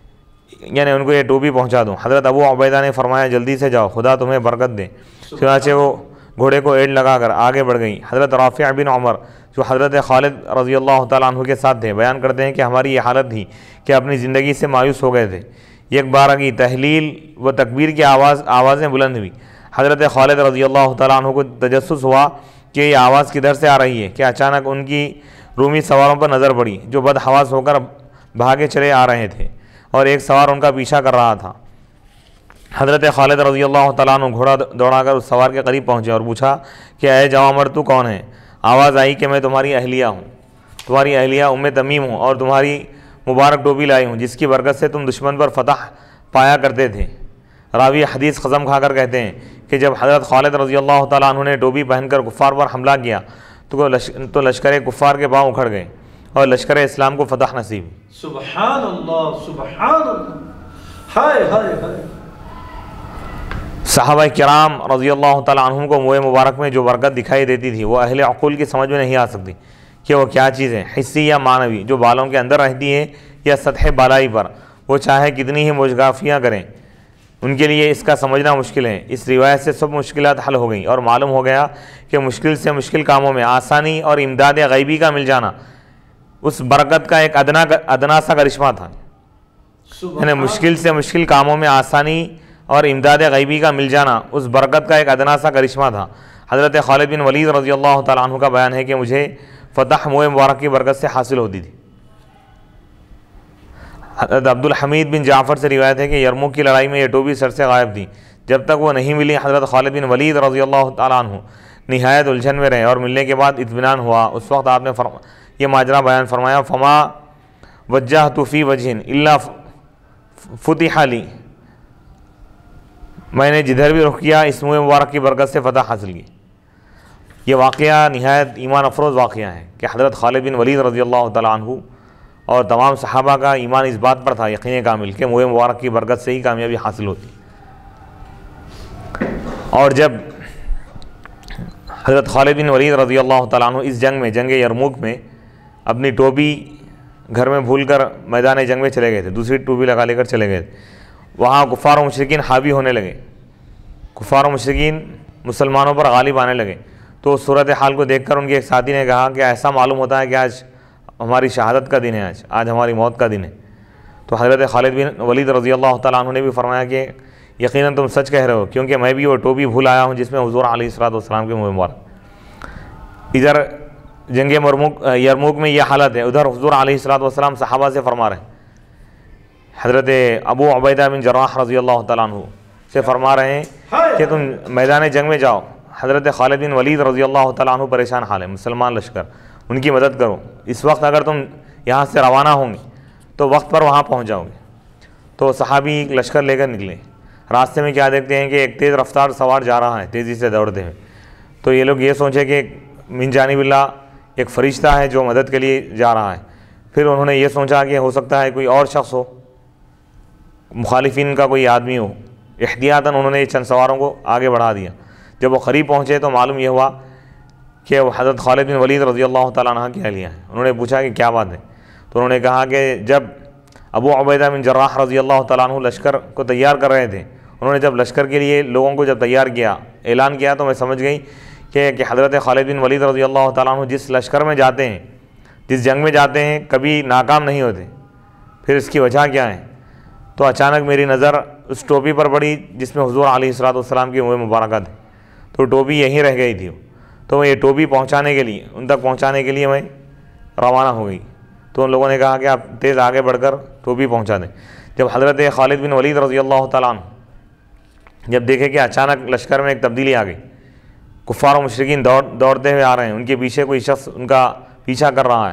یعنی ان کو یہ ٹوپی پہنچا دوں. حضرت ابو عبیدہ نے فرمایا, جلدی سے جاؤ, خدا تمہیں برکت دے. چنانچہ وہ گھوڑے کو ایڑ لگا کر آگے بڑھ گئی. حضرت رافع بن عمر جو حضرت خالد رضی اللہ تعالیٰ عنہ کے ساتھ تھے بیان کرتے ہیں کہ ہماری یہ حالت تھی کہ اپنی زندگی سے مایوس ہو گئے تھے. ایک بار کی تحلیل و تکبیر کی آواز آوازیں بلند ہوئی. حضرت خالد رضی اللہ تعالیٰ عنہ کو تجسس ہوا کہ یہ آواز کدھر سے آ رہی ہے, کہ اچانک ان کی رومی سواروں پر نظر پڑی جو بد حواس ہو کر بھاگے چلے آ رہے تھے, اور ایک سوار ان کا پیچھا کر رہا تھا. حضرت خالد رضی اللہ تعالیٰ عنہ گھوڑا دوڑا کر اس سوار کے قریب پہنچے اور پوچھا کہ اے جوان مرد, تو کون ہے؟ آواز آئی کہ میں تمہاری اہلیہ ہوں, تمہاری اہلیہ ام تمیم ہوں, اور تمہاری مبارک ٹوپی لائی ہوں جس کی برکت سے تم دشمن پر فتح پایا کرتے تھے. راوی حدیث قسم کھا کر کہتے ہیں کہ جب حضرت خالد رضی اللہ تعالیٰ عنہ نے ٹوپی پہن کر کفار پر حملہ کیا تو تو لشکر کفار کے پاؤں اکھڑ گئے اور لشکر اسلام کو فتح نصیب. سبحان اللہ سبحان اللہ. ہائے ہائے ہائے. صحابہ کرام رضی اللہ تعالیٰ عنہم کو منہ مبارک میں جو برکت دکھائی دیتی تھی وہ اہل عقول کی سمجھ میں نہیں آ سکتی کہ وہ کیا چیز ہے, حسی یا معنوی, جو بالوں کے اندر رہتی ہے یا سطح بالائی پر. وہ چاہے کتنی ہی موجگافیاں کریں, ان کے لیے اس کا سمجھنا مشکل ہے. اس روایت سے سب مشکلات حل ہو گئیں اور معلوم ہو گیا کہ مشکل سے مشکل کاموں میں آسانی اور امداد غیبی کا مل جانا اس برکت کا ایک ادنا ادنا سا کرشمہ تھا. یعنی مشکل سے مشکل کاموں میں آسانی اور امداد غیبی کا مل جانا اس برکت کا ایک ادنا سا کرشمہ تھا. حضرت خالد بن ولید رضی اللہ تعالیٰ عنہ کا بیان ہے کہ مجھے فتح موئے مبارک کی برکت سے حاصل ہوتی تھی۔ حضرت عبد الحمید بن جعفر سے روایت ہے کہ یرموک کی لڑائی میں یہ ٹوپی سر سے غائب تھی، جب تک وہ نہیں ملی حضرت خالد بن ولید رضی اللہ تعالیٰ عنہ نہایت الجھن میں رہے، اور ملنے کے بعد اطمینان ہوا۔ اس وقت آپ نے فرما یہ ماجرا بیان فرمایا، فما وجہت فی وجہ الا فتح لی، میں نے جدھر بھی رخ کیا اس موئے مبارک کی برکت سے فتح حاصل کی۔ یہ واقعہ نہایت ایمان افروز واقعہ ہے کہ حضرت خالد بن ولید رضی اللہ تعالیٰ عنہ اور تمام صحابہ کا ایمان اس بات پر تھا، یقین کامل، کہ موئے مبارک کی برکت سے ہی کامیابی حاصل ہوتی۔ اور جب حضرت خالد بن ولید رضی اللہ تعالیٰ عنہ اس جنگ میں، جنگ یرموک میں، اپنی ٹوپی گھر میں بھول کر میدان جنگ میں چلے گئے تھے، دوسری ٹوپی لگا لے کر چلے گئے تھے، وہاں کفار و مشرکین حاوی ہونے لگے، کفار و مشرکین مسلمانوں پر غالب آنے لگے۔ تو اس صورت حال کو دیکھ کر ان کے ایک ساتھی نے کہا کہ ایسا معلوم ہوتا ہے کہ آج ہماری شہادت کا دن ہے، آج آج ہماری موت کا دن ہے۔ تو حضرت خالد بن ولید رضی اللہ تعالیٰ عنہ نے بھی فرمایا کہ یقیناً تم سچ کہہ رہے ہو، کیونکہ میں بھی وہ ٹوپی بھول آیا ہوں جس میں حضور علیہ الصلوۃ والسلام کے منہ مبارک۔ ادھر جنگ مرموک یرموک میں یہ حالت ہے، ادھر حضور علیہ الصلوۃ والسلام صحابہ سے فرما رہے ہیں، حضرت ابو عبیدہ بن جراح رضی اللہ تعالیٰ عنہ سے فرما رہے ہیں کہ تم میدان جنگ میں جاؤ، حضرت خالد بن ولید رضی اللہ تعالیٰ عنہ پریشان حال ہے، مسلمان لشکر، ان کی مدد کرو، اس وقت اگر تم یہاں سے روانہ ہوں گے تو وقت پر وہاں پہنچ جاؤ گے۔ تو صحابی لشکر لے کر نکلے، راستے میں کیا دیکھتے ہیں کہ ایک تیز رفتار سوار جا رہا ہے تیزی سے دوڑتے ہوئے، تو یہ لوگ یہ سوچے کہ من جانب اللہ ایک فرشتہ ہے جو مدد کے لیے جا رہا ہے۔ پھر انہوں نے یہ سوچا کہ ہو سکتا ہے کوئی اور شخص ہو، مخالفین کا کوئی آدمی ہو، احتیاطاً انہوں نے چند سواروں کو آگے بڑھا دیا۔ جب وہ قریب پہنچے تو معلوم یہ ہوا کہ وہ حضرت خالد بن ولید رضی اللہ تعالیٰ عنہ کی اہلیہ ہیں۔ انہوں نے پوچھا کہ کیا بات ہے، تو انہوں نے کہا کہ جب ابو عبیدہ بن جراح رضی اللہ تعالیٰ عنہ لشکر کو تیار کر رہے تھے، انہوں نے جب لشکر کے لیے لوگوں کو جب تیار کیا، اعلان کیا، تو میں سمجھ گئی کہ کہ حضرت خالد بن ولید رضی اللہ تعالیٰ عنہ جس لشکر میں جاتے ہیں، جس جنگ میں جاتے ہیں، کبھی ناکام نہیں ہوتے۔ پھر اس کی وجہ کیا ہے؟ تو اچانک میری نظر اس ٹوپی پر پڑی جس میں حضور علیہ الصلوۃ والسلام کی منہ مبارکہ تھی، تو ٹوپی یہیں رہ گئی تھی، تو میں یہ ٹوپی پہنچانے کے لیے ان تک پہنچانے کے لیے میں روانہ ہو گئی۔ تو ان لوگوں نے کہا کہ آپ تیز آگے بڑھ کر ٹوپی پہنچا دیں۔ جب حضرت خالد بن ولید رضی اللہ تعالیٰ عنہ جب دیکھے کہ اچانک لشکر میں ایک تبدیلی آ گئی، کفار و مشرکین دوڑ دوڑتے ہوئے آ رہے ہیں، ان کے پیچھے کوئی شخص ان کا پیچھا کر رہا ہے،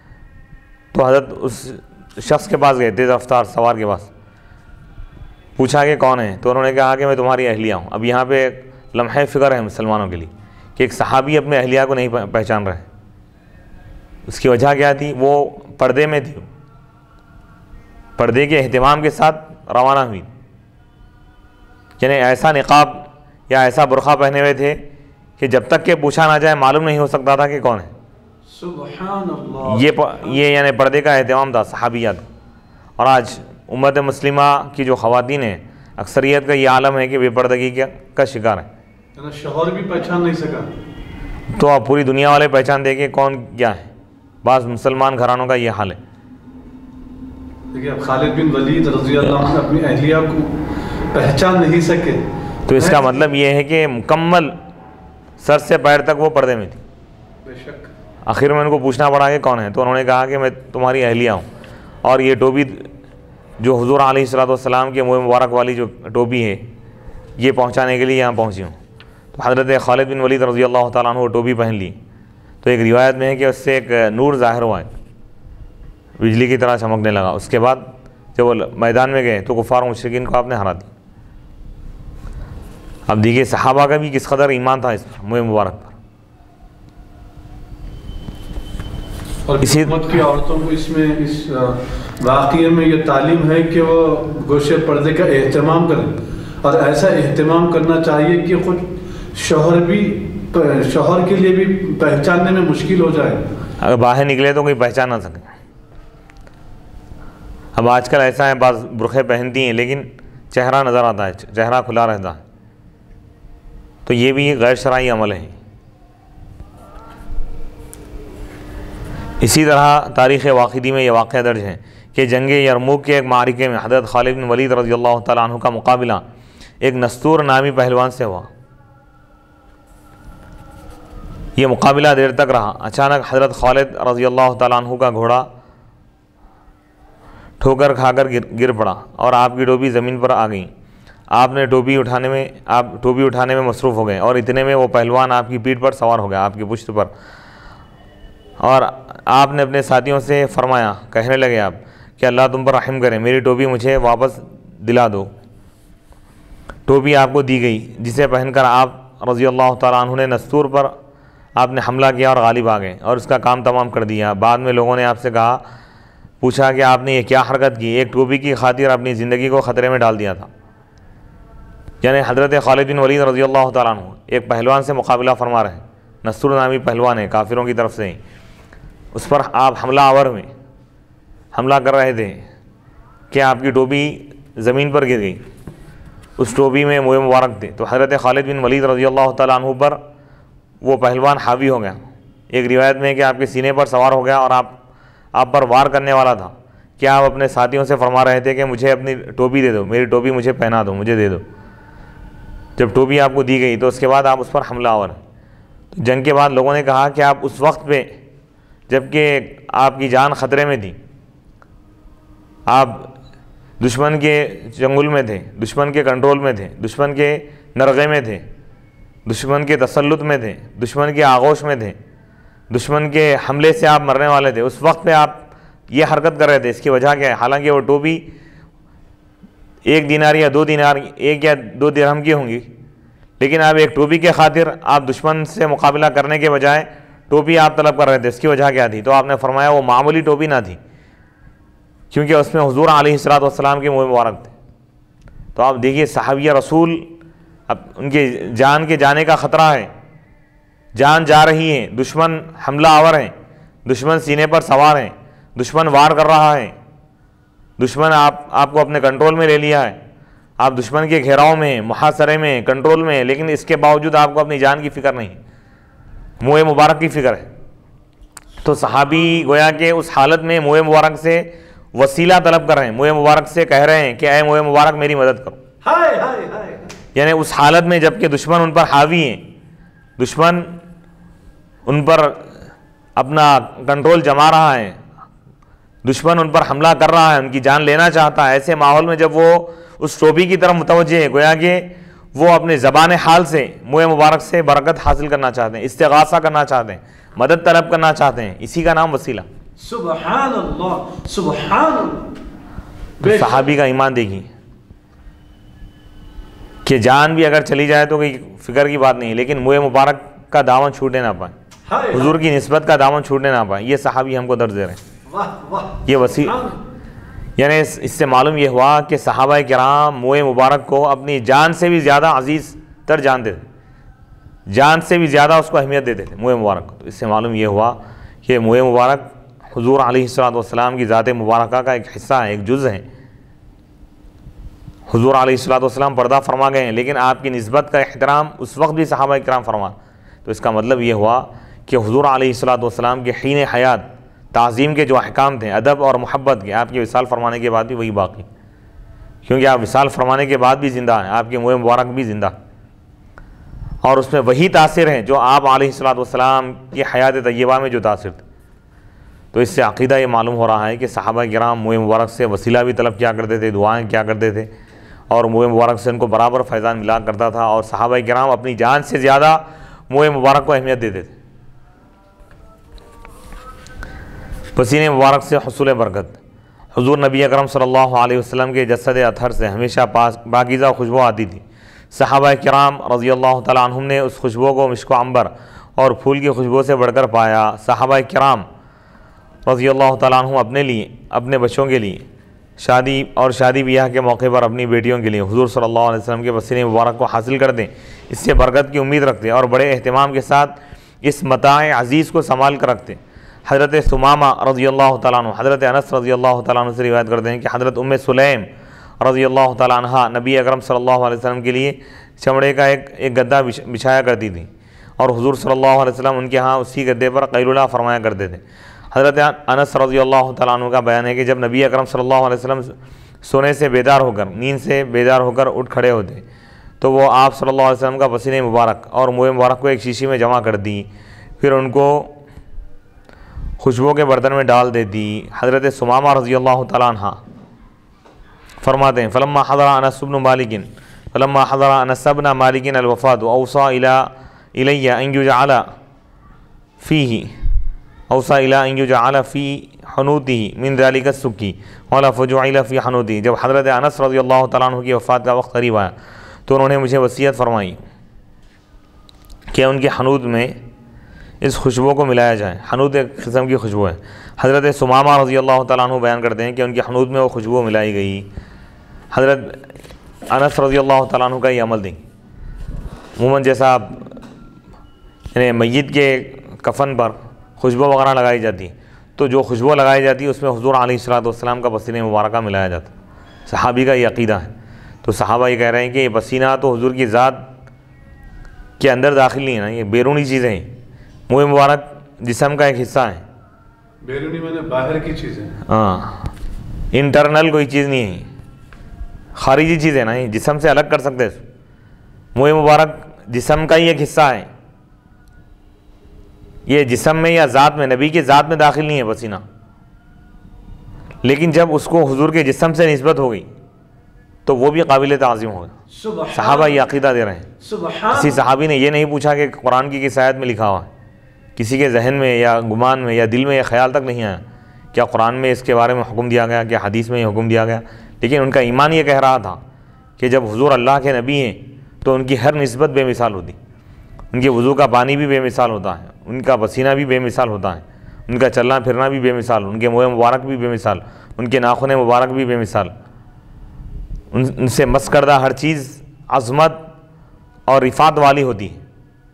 تو حضرت اس شخص کے پاس گئے، تیز رفتار سوار کے پاس، پوچھا کہ کون ہے؟ تو انہوں نے کہا کہ میں تمہاری اہلیہ ہوں۔ اب یہاں پہ لمحہ فکر ہے مسلمانوں کے لیے کہ ایک صحابی اپنے اہلیہ کو نہیں پہچان رہے۔ اس کی وجہ کیا تھی؟ وہ پردے میں تھی، پردے کے اہتمام کے ساتھ روانہ ہوئی، یعنی ایسا نقاب یا ایسا برقع پہنے ہوئے تھے کہ جب تک کہ پوچھا نہ جائے معلوم نہیں ہو سکتا تھا کہ کون ہے۔ سبحان اللہ۔ یہ یہ یعنی پردے کا اہتمام تھا صحابیات۔ اور آج امت مسلمہ کی جو خواتین ہیں، اکثریت کا یہ عالم ہے کہ بے پردگی کا شکار ہے، شوہر بھی پہچان نہیں سکا، تو اب پوری دنیا والے پہچان دے کہ کون کیا ہے۔ بعض مسلمان گھرانوں کا یہ حال ہے۔ دیکھیے اب خالد بن ولید رضی اللہ عنہ اپنی اہلیہ کو پہچان نہیں سکے، تو اس کا مطلب یہ ہے کہ مکمل سر سے پیر تک وہ پردے میں تھی۔ بے شک آخر میں ان کو پوچھنا پڑا کہ کون ہے، تو انہوں نے کہا کہ میں تمہاری اہلیہ ہوں، اور یہ ٹوپی جو حضور علیہ الصلوۃ والسلام کے منہ مبارک والی جو ٹوپی ہے، یہ پہنچانے کے لیے یہاں پہنچی ہوں۔ تو حضرت خالد بن ولید رضی اللہ تعالیٰ عنہ وہ ٹوپی پہن لی، تو ایک روایت میں ہے کہ اس سے ایک نور ظاہر ہوا ہے، بجلی کی طرح چمکنے لگا۔ اس کے بعد جب وہ میدان میں گئے تو کفار و مشرکین کو آپ نے ہرا دیا۔ اب دیکھیے صحابہ کا بھی کس قدر ایمان تھا اس پر، منہ مبارک پر۔ اور اسی امت کی عورتوں کو اس میں اس واقعے میں یہ تعلیم ہے کہ وہ گوشے پردے کا اہتمام کریں، اور ایسا اہتمام کرنا چاہیے کہ خود شوہر بھی شوہر کے لیے بھی پہچاننے میں مشکل ہو جائے، اگر باہر نکلے تو کوئی پہچان نہ سکے۔ اب آج کل ایسا ہے، بعض برقعے پہنتی ہیں لیکن چہرہ نظر آتا ہے، چہرہ کھلا رہتا ہے، تو یہ بھی غیر شرعی عمل ہے۔ اسی طرح تاریخ واقعی میں یہ واقعہ درج ہے کہ جنگ یرموک کے ایک معرکے میں حضرت خالد بن ولید رضی اللہ تعالیٰ عنہ کا مقابلہ ایک نستور نامی پہلوان سے ہوا۔ یہ مقابلہ دیر تک رہا۔ اچانک حضرت خالد رضی اللہ تعالیٰ عنہ کا گھوڑا ٹھوکر کھا کر گر گر پڑا اور آپ کی ٹوپی زمین پر آ گئی۔ آپ نے ٹوپی اٹھانے میں آپ ٹوپی اٹھانے میں مصروف ہو گئے اور اتنے میں وہ پہلوان آپ کی پیٹھ پر سوار ہو گیا، آپ کی پشت پر، اور آپ نے اپنے ساتھیوں سے فرمایا، کہنے لگے آپ کہ اللہ تم پر رحم کرے، میری ٹوپی مجھے واپس دلا دو۔ ٹوپی آپ کو دی گئی، جسے پہن کر آپ رضی اللہ تعالیٰ عنہ نے نستور پر آپ نے حملہ کیا اور غالب آ گئے اور اس کا کام تمام کر دیا۔ بعد میں لوگوں نے آپ سے کہا پوچھا کہ آپ نے یہ کیا حرکت کی، ایک ٹوپی کی خاطر اپنی زندگی کو خطرے میں ڈال دیا تھا۔ یعنی حضرت خالد بن ولید رضی اللہ تعالیٰ عنہ ایک پہلوان سے مقابلہ فرما رہے ہیں، نستور نامی پہلوان ہے، کافروں کی طرف سے ہی، اس پر آپ حملہ آور میں حملہ کر رہے تھے کہ آپ کی ٹوپی زمین پر گر گئی، اس ٹوپی میں موئے مبارک تھے، تو حضرت خالد بن ولید رضی اللہ تعالیٰ عنہ پر وہ پہلوان حاوی ہو گیا۔ ایک روایت میں ہے کہ آپ کے سینے پر سوار ہو گیا اور آپ آپ پر وار کرنے والا تھا کہ آپ اپنے ساتھیوں سے فرما رہے تھے کہ مجھے اپنی ٹوپی دے دو، میری ٹوپی مجھے پہنا دو، مجھے دے دو۔ جب ٹوپی آپ کو دی گئی تو اس کے بعد آپ اس پر حملہ آور ہیں۔ تو جنگ کے بعد لوگوں نے کہا کہ آپ اس وقت پہ جب کہ آپ کی جان خطرے میں تھی، آپ دشمن کے چنگل میں تھے، دشمن کے کنٹرول میں تھے، دشمن کے نرغے میں تھے، دشمن کے تسلط میں تھے، دشمن کے آغوش میں تھے، دشمن کے حملے سے آپ مرنے والے تھے، اس وقت پہ آپ یہ حرکت کر رہے تھے، اس کی وجہ کیا ہے؟ حالانکہ وہ ٹوپی ایک دینار یا دو دینار ایک یا دو درہم کی ہوں گی، لیکن آپ ایک ٹوپی کے خاطر آپ دشمن سے مقابلہ کرنے کے بجائے ٹوپی آپ طلب کر رہے تھے، اس کی وجہ کیا تھی؟ تو آپ نے فرمایا وہ معمولی ٹوپی نہ تھی، کیونکہ اس میں حضور علیہ الصلوۃ والسلام کے موئے مبارک تھے۔ تو آپ دیکھیے صحابیہ رسول، اب ان کے جان کے جانے کا خطرہ ہے، جان جا رہی ہے، دشمن حملہ آور ہیں، دشمن سینے پر سوار ہیں، دشمن وار کر رہا ہے، دشمن آپ آپ کو اپنے کنٹرول میں لے لیا ہے، آپ دشمن کے گھیراؤ میں، محاصرے میں، کنٹرول میں، لیکن اس کے باوجود آپ کو اپنی جان کی فکر نہیں، موئے مبارک کی فکر ہے۔ تو صحابی گویا کہ اس حالت میں موئے مبارک سے وسیلہ طلب کر رہے ہیں، موئے مبارک سے کہہ رہے ہیں کہ اے موئے مبارک میری مدد کرو، ہائے ہائے ہائے، یعنی اس حالت میں جب کہ دشمن ان پر حاوی ہیں، دشمن ان پر اپنا کنٹرول جما رہا ہے، دشمن ان پر حملہ کر رہا ہے، ان کی جان لینا چاہتا ہے، ایسے ماحول میں جب وہ اس ٹوپی کی طرف متوجہ ہے، گویا کہ وہ اپنے زبان حال سے موئے مبارک سے برکت حاصل کرنا چاہتے ہیں، استغاثہ کرنا چاہتے ہیں، مدد طلب کرنا چاہتے ہیں، اسی کا نام وسیلہ۔ سبحان اللہ، سبحان اللہ۔ صحابی کا ایمان دیکھیے کہ جان بھی اگر چلی جائے تو کوئی فکر کی بات نہیں، لیکن موئے مبارک کا دامن چھوٹنے نہ پائے، حضور کی نسبت کا دامن چھوٹنے نہ پائے، یہ صحابی ہم کو درس دے رہے ہیں۔ یہ وسیع، یعنی اس سے معلوم یہ ہوا کہ صحابہ کرام موئے مبارک کو اپنی جان سے بھی زیادہ عزیز تر جانتے تھے، جان سے بھی زیادہ اس کو اہمیت دیتے تھے موئے مبارک کو۔ تو اس سے معلوم یہ ہوا کہ موئے مبارک حضور علیہ الصلوۃ والسلام کی ذات مبارکہ کا ایک حصہ ہے، ایک جز ہے۔ حضور علیہ الصلوۃ والسلام پردہ فرما گئے ہیں، لیکن آپ کی نسبت کا احترام اس وقت بھی صحابہ کرام فرما۔ تو اس کا مطلب یہ ہوا کہ حضور علیہ الصلوۃ والسلام کے حین حیات تعظیم کے جو احکام تھے، ادب اور محبت کے، آپ کے وصال فرمانے کے بعد بھی وہی باقی، کیونکہ آپ وصال فرمانے کے بعد بھی زندہ ہیں، آپ کے موئے مبارک بھی زندہ، اور اس میں وہی تاثر ہیں جو آپ علیہ الصلوۃ والسلام کی حیات طیبہ میں جو تاثر تھے۔ تو اس سے عقیدہ یہ معلوم ہو رہا ہے کہ صحابہ کرام موئے مبارک سے وسیلہ بھی طلب کیا کرتے تھے، دعائیں کیا کرتے تھے، اور موئے مبارک سے ان کو برابر فیضان ملا کرتا تھا، اور صحابہ کرام اپنی جان سے زیادہ موئے مبارک کو اہمیت دیتے تھے۔ پسینے مبارک سے حصول برکت، حضور نبی اکرم صلی اللہ علیہ وسلم کے جسد اطہر سے ہمیشہ پاکیزہ خوشبو آتی تھی۔ صحابہ کرام رضی اللہ تعالیٰ عنہم نے اس خوشبو کو مشک و عنبر اور پھول کی خوشبو سے بڑھ کر پایا۔ صحابہ کرام رضی اللہ تعالیٰ عنہ اپنے لیے، اپنے بچوں کے لیے، شادی اور شادی بیاہ کے موقع پر اپنی بیٹیوں کے لیے حضور صلی اللہ علیہ وسلم کے پسینے مبارک کو حاصل کر دیں، اس سے برکت کی امید رکھتے اور بڑے اہتمام کے ساتھ اس متاع عزیز کو سنبھال کر رکھتے۔ حضرت ثمامہ رضی اللہ تعالیٰ عنہ، حضرت انس رضی اللہ تعالیٰ عنہ سے روایت کرتے ہیں کہ حضرت ام سلیم رضی اللہ تعالیٰ عنہ نبی اکرم صلی اللہ علیہ وسلم کے لیے چمڑے کا ایک ایک گدا بچھایا کرتی تھی، اور حضور صلی اللہ علیہ وسلم ان کے ہاں اسی گدے پر قیلولہ فرمایا کرتے تھے۔ حضرت انس رضی اللہ تعالیٰ عنہ کا بیان ہے کہ جب نبی اکرم صلی اللہ علیہ وسلم سونے سے بیدار ہو کر، نیند سے بیدار ہو کر اٹھ کھڑے ہوتے تو وہ آپ صلی اللہ علیہ وسلم کا پسینے مبارک اور موئے مبارک کو ایک شیشی میں جمع کر دی پھر ان کو خوشبو کے برتن میں ڈال دیتی۔ حضرت ثمامہ رضی اللہ تعالیٰ عنہ فرماتے ہیں فلما حضر انس بن مالک فلما حضر انس بن مالک الوفاة اوصى الى الی ان یجعل فیہ اوصى الى ان یجعل فی حنوطه من ذلك السکی قال فجعل فی حنوطه۔ جب حضرت انس رضی اللہ تعالیٰ عنہ کی وفات کا وقت قریب آیا تو انہوں نے مجھے وصیت فرمائی کہ ان کے حنوط میں اس خوشبو کو ملایا جائے۔ حنوط ایک قسم کی خوشبو ہے۔ حضرت ثمامہ رضی اللہ تعالیٰ عنہ بیان کرتے ہیں کہ ان کے حنوط میں وہ خوشبو ملائی گئی۔ حضرت انس رضی اللہ تعالیٰ عنہ کا یہ عمل دیں عموماً جیسا آپ یعنی میت کے کفن پر خوشبو وغیرہ لگائی جاتی ہے تو جو خوشبو لگائی جاتی ہے اس میں حضور علیہ الصلوۃ والسلام کا پسینہ مبارکہ ملایا جاتا ہے۔ صحابی کا یہ عقیدہ ہے۔ تو صحابہ یہ کہہ رہے ہیں کہ یہ پسینہ تو حضور کی ذات کے اندر داخل نہیں ہے نا، یہ بیرونی چیزیں ہیں۔ منہ مبارک جسم کا ایک حصہ ہے۔ بیرونی میں نے باہر کی چیزیں، ہاں، انٹرنل کوئی چیز نہیں ہے، خارجی چیز ہے نا، یہ جسم سے الگ کر سکتے ہیں۔ منہ مبارک جسم کا ہی ایک حصہ ہے، یہ جسم میں یا ذات میں، نبی کی ذات میں داخل نہیں ہے پسینہ، لیکن جب اس کو حضور کے جسم سے نسبت ہو گئی تو وہ بھی قابل تعظیم ہوگا۔ صحابہ یہ عقیدہ دے رہے ہیں۔ کسی صحابی نے یہ نہیں پوچھا کہ قرآن کی کس آیت میں لکھا ہوا ہے، کسی کے ذہن میں یا گمان میں یا دل میں یہ خیال تک نہیں آیا کیا قرآن میں اس کے بارے میں حکم دیا گیا، کیا حدیث میں یہ حکم دیا گیا، لیکن ان کا ایمان یہ کہہ رہا تھا کہ جب حضور اللہ کے نبی ہیں تو ان کی ہر نسبت بے مثال ہوتی، ان کے وضو کا پانی بھی بے مثال ہوتا ہے، ان کا پسینہ بھی بے مثال ہوتا ہے، ان کا چلنا پھرنا بھی بے مثال، ان کے منہ مبارک بھی بے مثال، ان کے ناخن مبارک بھی بے مثال، ان سے مس کردہ ہر چیز عظمت اور رفعت والی ہوتی ہے۔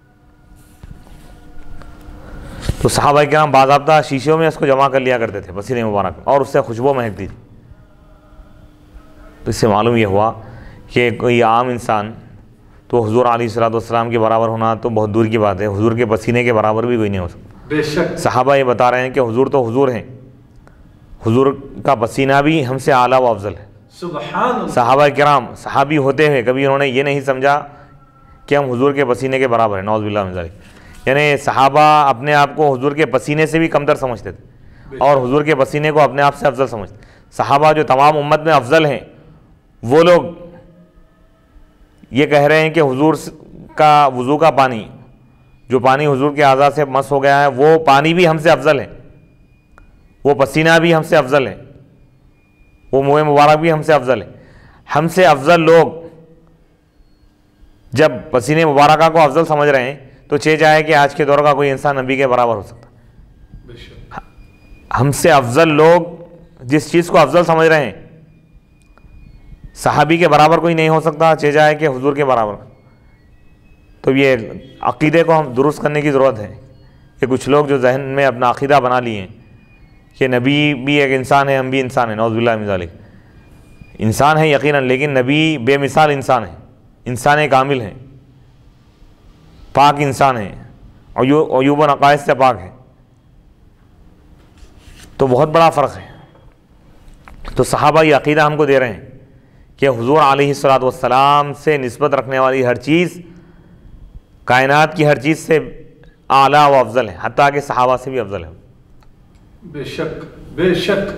تو صحابہ کرام باضابطہ شیشوں میں اس کو جمع کر لیا کرتے تھے پسینے مبارک، اور اس سے خوشبو مہکتی تھی۔ تو اس سے معلوم یہ ہوا کہ کوئی عام انسان تو حضور علیہ الصلوۃ والسلام کے برابر ہونا تو بہت دور کی بات ہے، حضور کے پسینے کے برابر بھی کوئی نہیں ہو سکتا۔ بے شک صحابہ یہ بتا رہے ہیں کہ حضور تو حضور ہیں، حضور کا پسینہ بھی ہم سے اعلیٰ و افضل ہے۔ سبحان اللہ۔ صحابہ کرام صحابی ہوتے ہوئے کبھی انہوں نے یہ نہیں سمجھا کہ ہم حضور کے پسینے کے برابر ہیں، نعوذ باللہ من ذالک۔ یعنی صحابہ اپنے آپ کو حضور کے پسینے سے بھی کمتر سمجھتے تھے اور حضور کے پسینے کو اپنے آپ سے افضل سمجھتے۔ صحابہ جو تمام امت میں افضل ہیں وہ لوگ یہ کہہ رہے ہیں کہ حضور کا وضو کا پانی، جو پانی حضور کے اعضاء سے مس ہو گیا ہے، وہ پانی بھی ہم سے افضل ہے، وہ پسینہ بھی ہم سے افضل ہے، وہ منہ مبارک بھی ہم سے افضل ہے۔ ہم سے افضل لوگ جب پسینے مبارکہ کو افضل سمجھ رہے ہیں تو چہ جائے کہ آج کے دور کا کوئی انسان نبی کے برابر ہو سکتا ہے۔ ہم سے افضل لوگ جس چیز کو افضل سمجھ رہے ہیں، صحابی کے برابر کوئی نہیں ہو سکتا، چہ جائے کہ حضور کے برابر۔ تو یہ عقیدے کو ہم درست کرنے کی ضرورت ہے کہ کچھ لوگ جو ذہن میں اپنا عقیدہ بنا لیے ہیں کہ نبی بھی ایک انسان ہے، ہم بھی انسان ہیں، نعوذ باللہ من ذالک۔ انسان ہے یقیناً، لیکن نبی بے مثال انسان ہے، انسان کامل ہے، پاک انسان ہے، عیوب و نقائص سے پاک ہے۔ تو بہت بڑا فرق ہے۔ تو صحابہ یہ عقیدہ ہم کو دے رہے ہیں کہ حضور علیہ الصلوۃ والسلام سے نسبت رکھنے والی ہر چیز کائنات کی ہر چیز سے اعلیٰ و افضل ہے، حتیٰ کہ صحابہ سے بھی افضل ہے۔ بے شک بے شک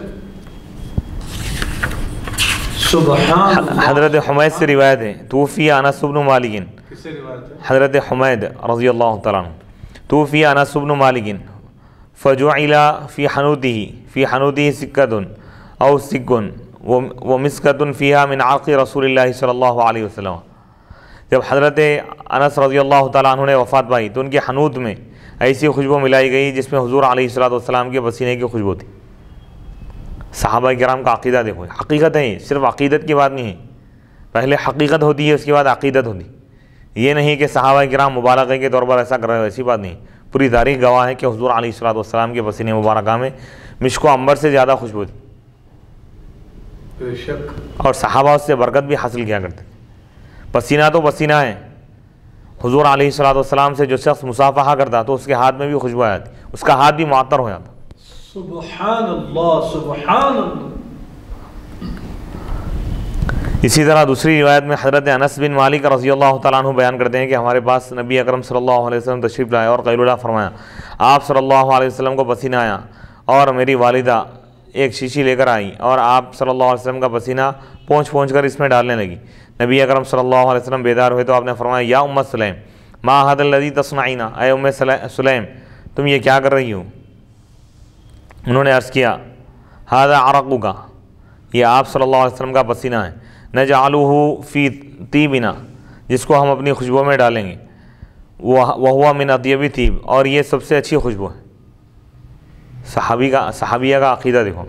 سبحان اللہ۔ حضرت حمید سے روایت ہے، توفی انس بن مالک، کس سے روایت ہے؟ حضرت حمید رضی اللہ تعالیٰ عنہ، توفی انس بن مالک فجعل فی حنوطہ فی حنوطہ سکۃ او سک ومسکۃ فیہا من عرق رسول اللہ صلی اللہ علیہ وسلم۔ جب حضرت انس رضی اللہ تعالیٰ عنہ نے وفات پائی تو ان کے حنوط میں ایسی خوشبو ملائی گئی جس میں حضور علیہ الصلوۃ والسلام کے پسینے کی خوشبو تھی۔ صحابہ کرام کا عقیدہ دیکھو، حقیقت ہے، صرف عقیدت کی بات نہیں ہے، پہلے حقیقت ہوتی ہے اس کے بعد عقیدت ہوتی ہے۔ یہ نہیں کہ صحابہ کرام مبالغے کے طور پر ایسا کر رہے ہو، ایسی بات نہیں۔ پوری تاریخ گواہ ہے کہ حضور علیہ الصلوۃ والسلام کے پسینے مبارکہ میں مشک و عنبر سے زیادہ خوشبو تھی، بے شک۔ اور صحابہ اس سے برکت بھی حاصل کیا کرتے۔ پسینہ تو پسینہ ہے، حضور علیہ الصلوۃ والسلام سے جو شخص مصافحہ کرتا تو اس کے ہاتھ میں بھی خوشبو آ جاتی، اس کا ہاتھ بھی معطر ہو جاتا۔ سبحان اللہ سبحان اللہ۔ اسی طرح دوسری روایت میں حضرت انس بن مالک رضی اللہ تعالیٰ عنہ بیان کرتے ہیں کہ ہمارے پاس نبی اکرم صلی اللہ علیہ وسلم تشریف لائے اور قیلولہ فرمایا. آپ صلی اللہ علیہ وسلم کو پسینہ آیا اور میری والدہ ایک شیشی لے کر آئی اور آپ صلی اللہ علیہ وسلم کا پسینہ پہنچ پہنچ کر اس میں ڈالنے لگی. نبی اکرم صلی اللہ علیہ وسلم بیدار ہوئے تو آپ نے فرمایا یا ام سلیم ما ھذا الذی تصنعین، اے ام سلیم تم یہ کیا کر رہی ہو؟ انہوں نے عرض کیا ھذا عرقک، یہ آپ صلی اللہ علیہ وسلم کا پسینہ ہے، نجعلہ فی طیبنا، جس کو ہم اپنی خوشبو میں ڈالیں گے، وہو من اطیب طیب، اور یہ سب سے اچھی خوشبو ہے. صحابی کا صحابیہ کا عقیدہ دیکھو.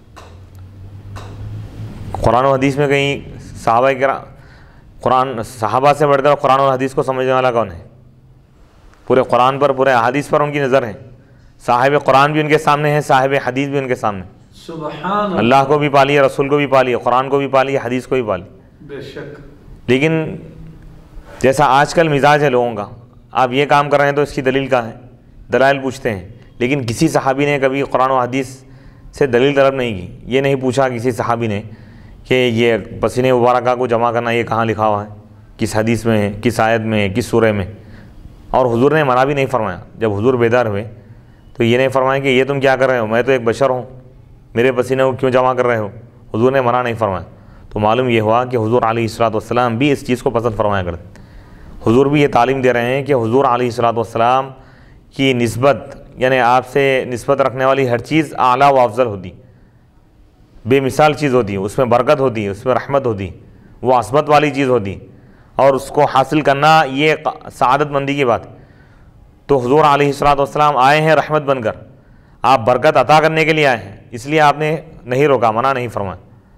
قرآن و حدیث میں کہیں صحابہ کرام قرآن صحابہ سے بڑھ کر قرآن و حدیث کو سمجھنے والا کون ہے؟ پورے قرآن پر پورے احادیث پر ان کی نظر ہے. صاحب قرآن بھی ان کے سامنے ہے، صاحب حدیث بھی ان کے سامنے. سبحان اللہ کو بھی پالیے، رسول کو بھی پالیے، قرآن کو بھی پالیے، حدیث کو بھی پالیے. بے شک. لیکن جیسا آج کل مزاج ہے لوگوں کا، آپ یہ کام کر رہے ہیں تو اس کی دلیل کہاں ہے؟ دلائل پوچھتے ہیں. لیکن کسی صحابی نے کبھی قرآن و حدیث سے دلیل طلب نہیں کی. یہ نہیں پوچھا کسی صحابی نے کہ یہ پسینے مبارکہ کو جمع کرنا یہ کہاں لکھا ہوا ہے، کس حدیث میں ہے، کس آیت میں ہے، کس سورہ میں. اور حضور نے منع بھی نہیں فرمایا. جب حضور بیدار ہوئے تو یہ نہیں فرمایا کہ یہ تم کیا کر رہے ہو، میں تو ایک بشر ہوں، میرے پسینے کو کیوں جمع کر رہے ہو. حضور نے منع نہیں فرمایا. تو معلوم یہ ہوا کہ حضور علیہ الصلوۃ والسلام بھی اس چیز کو پسند فرمایا کرتے. حضور بھی یہ تعلیم دے رہے ہیں کہ حضور علیہ الصلوۃ والسلام کی نسبت، یعنی آپ سے نسبت رکھنے والی ہر چیز اعلیٰ و افضل ہوتی، بے مثال چیز ہوتی، اس میں برکت ہوتی، اس میں رحمت ہوتی، وہ عصمت والی چیز ہوتی، اور اس کو حاصل کرنا یہ سعادت مندی کی بات ہے. تو حضور علیہ الصلوۃ والسلام آئے ہیں رحمت بن کر، آپ برکت عطا کرنے کے لیے آئے ہیں، اس لیے آپ نے نہیں روکا، منع نہیں فرمایا.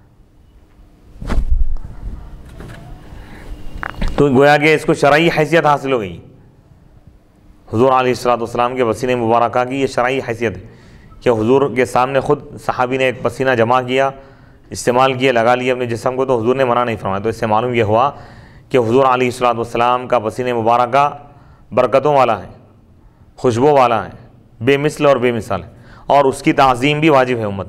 تو گویا کہ اس کو شرعی حیثیت حاصل ہو گئی. حضور علیہ الصلوۃ والسلام کے پسینے مبارکہ کی یہ شرعی حیثیت ہے کہ حضور کے سامنے خود صحابی نے ایک پسینہ جمع کیا، استعمال کیا، لگا لیا اپنے جسم کو، تو حضور نے منع نہیں فرمایا. تو اس سے معلوم یہ ہوا کہ حضور علیہ الصلوۃ والسلام کا پسینے مبارکہ برکتوں والا ہے، خوشبو والا ہے، بے مثل اور بے مثال ہے، اور اس کی تعظیم بھی واجب ہے امت.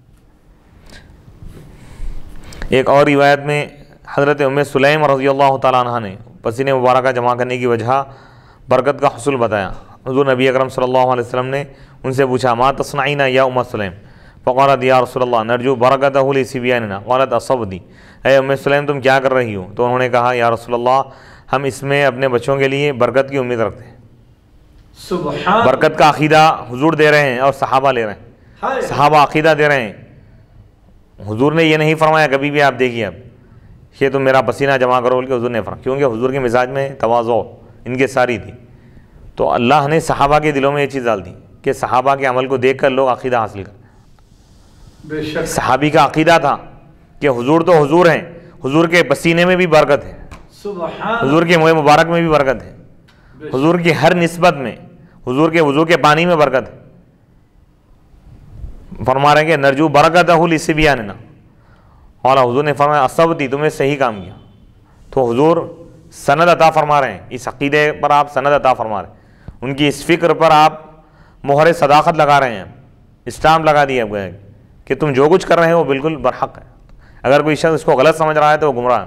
ایک اور روایت میں حضرت ام سلیم رضی اللہ تعالیٰ عنہ نے پسینے مبارکہ جمع کرنے کی وجہ برکت کا حصول بتایا. حضور نبی اکرم صلی اللہ علیہ وسلم نے ان سے پوچھا ما تصنعین یا ام سلیم؟ فقالت یا رسول اللہ نرجو برکتہ لصبیاننا. قالت اصبتی، اے ام سلیم تم کیا کر رہی ہو؟ تو انہوں نے کہا یا رسول اللہ ہم اس میں اپنے بچوں کے لیے برکت کی امید رکھتے ہیں. سبحان. برکت کا عقیدہ حضور دے رہے ہیں اور صحابہ لے رہے ہیں، صحابہ عقیدہ دے رہے ہیں. حضور نے یہ نہیں فرمایا کبھی بھی، آپ دیکھیے اب کہ تم میرا پسینہ جمع کرو بلکہ حضور نے فرمایا، کیونکہ حضور کے مزاج میں تواضع ان کے ساری تھی. تو اللہ نے صحابہ کے دلوں میں یہ چیز ڈال دی کہ صحابہ کے عمل کو دیکھ کر لوگ عقیدہ حاصل کریں. بے شک. صحابی کا عقیدہ تھا کہ حضور تو حضور ہیں، حضور کے پسینے میں بھی برکت ہے، سبحان. حضور کے منہ مبارک میں بھی برکت ہے، حضور کی ہر نسبت میں، حضور کے وضو کے پانی میں برکت ہے. فرما رہے ہیں کہ نرجو برکتہ لصبیاننا. اور حضور نے فرمایا اصبتی، تم نے صحیح کام کیا. تو حضور سند عطا فرما رہے ہیں، اس عقیدے پر آپ سند عطا فرما رہے ہیں، ان کی اس فکر پر آپ مہر صداقت لگا رہے ہیں، اسٹامپ لگا دیا گیا کہ تم جو کچھ کر رہے ہیں وہ بالکل برحق ہے. اگر کوئی شخص اس کو غلط سمجھ رہا ہے تو وہ گمراہ ہے.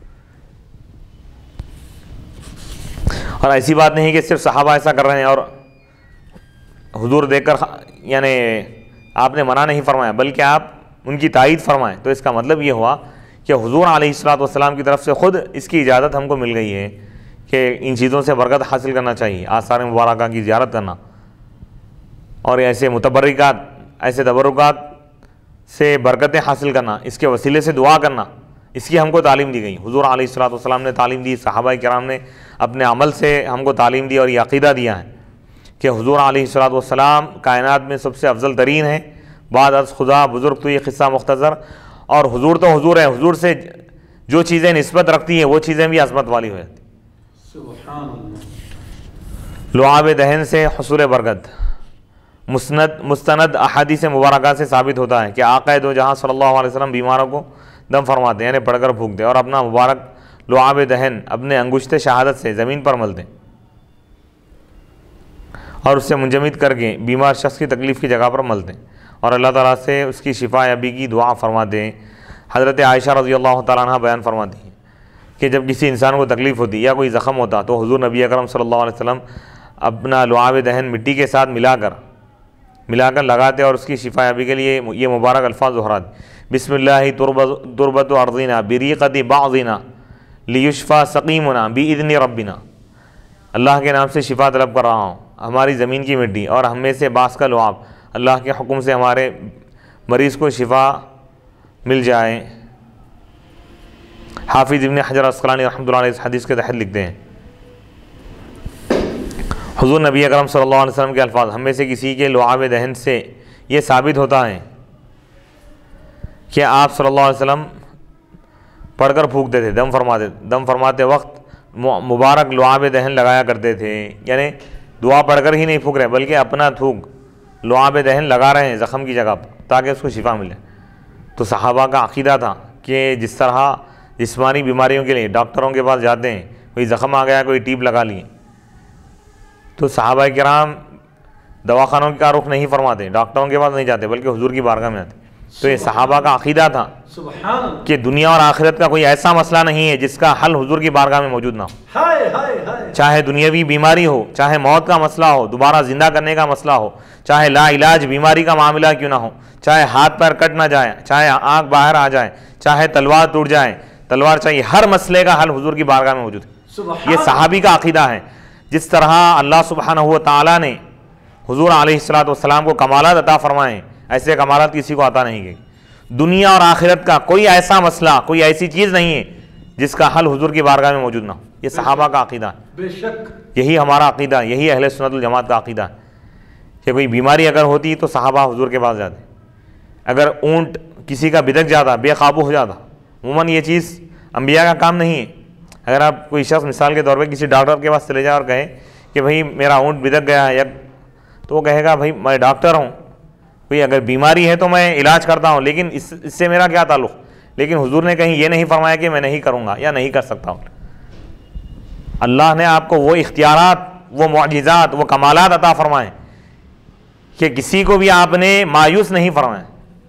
اور ایسی بات نہیں کہ صرف صحابہ ایسا کر رہے ہیں اور حضور دیکھ کر یعنی آپ نے منع نہیں فرمایا، بلکہ آپ ان کی تائید فرمائیں. تو اس کا مطلب یہ ہوا کہ حضور علیہ الصلوۃ والسلام کی طرف سے خود اس کی اجازت ہم کو مل گئی ہے کہ ان چیزوں سے برکت حاصل کرنا چاہیے، آثار مبارکہ کی زیارت کرنا اور ایسے متبرکات، ایسے تبرکات سے برکتیں حاصل کرنا، اس کے وسیلے سے دعا کرنا، اس کی ہم کو تعلیم دی گئی. حضور علیہ الصلوۃ والسلام نے تعلیم دی، صحابہ کرام نے اپنے عمل سے ہم کو تعلیم دی، اور یہ عقیدہ دیا ہے کہ حضور علیہ الصلوۃ والسلام کائنات میں سب سے افضل ترین ہے بعد از خدا. بزرگ تو یہ قصہ مختصر، اور حضور تو حضور ہے، حضور سے جو چیزیں نسبت رکھتی ہیں وہ چیزیں بھی عظمت والی ہو جاتی. سبحان اللہ. لعاب دہن سے حصول برکت مسند مستند احادیث مبارکہ سے ثابت ہوتا ہے کہ آقا دو جہاں صلی اللہ علیہ وسلم بیماروں کو دم فرماتے ہیں، یعنی پڑھ کر پھونکتے اور اپنا مبارک لعاب دہن اپنے انگشت شہادت سے زمین پر ملتے اور اس سے منجمد کر کے بیمار شخص کی تکلیف کی جگہ پر ملتے اور اللہ تعالیٰ سے اس کی شفا یابی کی دعا فرماتے ہیں. حضرت عائشہ رضی اللہ تعالیٰ عنہ بیان فرماتی ہیں کہ جب کسی انسان کو تکلیف ہوتی یا کوئی زخم ہوتا تو حضور نبی اکرم صلی اللہ علیہ وسلم اپنا لعاب دہن مٹی کے ساتھ ملا کر ملا کر لگاتے اور اس کی شفا یابی کے لیے یہ مبارک الفاظ دہراتے: بسم اللہ تربت ارضنا بریقت بعضنا لیشفا سقیمنا باذن ربنا. اللہ کے نام سے شفا طلب کر رہا ہوں، ہماری زمین کی مٹی اور ہم میں سے بعض کا لعاب، اللہ کے حکم سے ہمارے مریض کو شفا مل جائے. حافظ ابن حجر عسقلانی رحمۃ اللہ علیہ اس حدیث کے تحت لکھتے ہیں حضور نبی اکرم صلی اللہ علیہ وسلم کے الفاظ: ہم میں سے کسی کے لعاب دہن سے یہ ثابت ہوتا ہے کہ آپ صلی اللہ علیہ وسلم پڑھ کر پھونکتے تھے، دم فرماتے دم فرماتے وقت مبارک لعاب دہن لگایا کرتے تھے. یعنی دعا پڑھ کر ہی نہیں پھونک رہے بلکہ اپنا تھوک لعاب دہن لگا رہے ہیں زخم کی جگہ پر تاکہ اس کو شفا ملے. تو صحابہ کا عقیدہ تھا کہ جس طرح جسمانی بیماریوں کے لیے ڈاکٹروں کے پاس جاتے ہیں، کوئی زخم آ گیا کوئی ٹیپ لگا لیے، تو صحابہ کرام دواخانوں کا رخ نہیں فرماتے، ڈاکٹروں کے پاس نہیں جاتے بلکہ حضور کی بارگاہ میں آتے. تو یہ صحابہ کا عقیدہ تھا کہ دنیا اور آخرت کا کوئی ایسا مسئلہ نہیں ہے جس کا حل حضور کی بارگاہ میں موجود نہ ہو. چاہے دنیاوی بیماری ہو، چاہے موت کا مسئلہ ہو، دوبارہ زندہ کرنے کا مسئلہ ہو، چاہے لا علاج بیماری کا معاملہ کیوں نہ ہو، چاہے ہاتھ پیر کٹ نہ جائے، چاہے آنکھ باہر آ جائے، چاہے تلوار ٹوٹ جائے، تلوار چاہیے، ہر مسئلے کا حل حضور کی بارگاہ میں موجود ہے. یہ صحابی کا عقیدہ ہے. جس طرح اللہ سبحانہ و تعالیٰ نے حضور علیہ الصلوۃ والسلام کو کمالات عطا فرمائے، ایسے کمالات کسی کو عطا نہیں گئے. دنیا اور آخرت کا کوئی ایسا مسئلہ، کوئی ایسی چیز نہیں ہے جس کا حل حضور کی بارگاہ میں موجود نہ ہو. یہ صحابہ کا عقیدہ ہے. بے شک یہی ہمارا عقیدہ ہے، یہی اہل سنت الجماعت کا عقیدہ ہے کہ کوئی بیماری اگر ہوتی تو صحابہ حضور کے پاس جاتے. اگر اونٹ کسی کا بدک جاتا، بے قابو ہو جاتا، عموماً یہ چیز انبیاء کا کام نہیں ہے. اگر آپ کوئی شخص مثال کے طور پہ کسی ڈاکٹر کے پاس چلے جائے اور کہے کہ بھائی میرا اونٹ بدک گیا ہے، تو وہ کہے گا بھائی میں ڈاکٹر ہوں، کوئی اگر بیماری ہے تو میں علاج کرتا ہوں، لیکن اس اس سے میرا کیا تعلق. لیکن حضور نے کہیں یہ نہیں فرمایا کہ میں نہیں کروں گا یا نہیں کر سکتا ہوں. اللہ نے آپ کو وہ اختیارات، وہ معجزات، وہ کمالات عطا فرمائے کہ کسی کو بھی آپ نے مایوس نہیں فرمایا.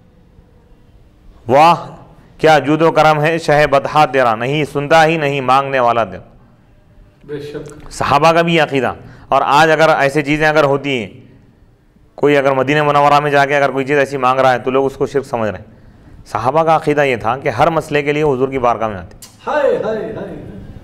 واہ کیا جود و کرم ہے شہ بدہا تیرا، نہیں سنتا ہی نہیں مانگنے والا تیرا. بے شک صحابہ کا بھی عقیدہ. اور آج اگر ایسی چیزیں اگر ہوتی ہیں، کوئی اگر مدینہ منورہ میں جا کے اگر کوئی چیز ایسی مانگ رہا ہے تو لوگ اس کو شرک سمجھ رہے ہیں. صحابہ کا عقیدہ یہ تھا کہ ہر مسئلے کے لیے حضور کی بارگاہ میں آتے. ہائے ہائے ہائے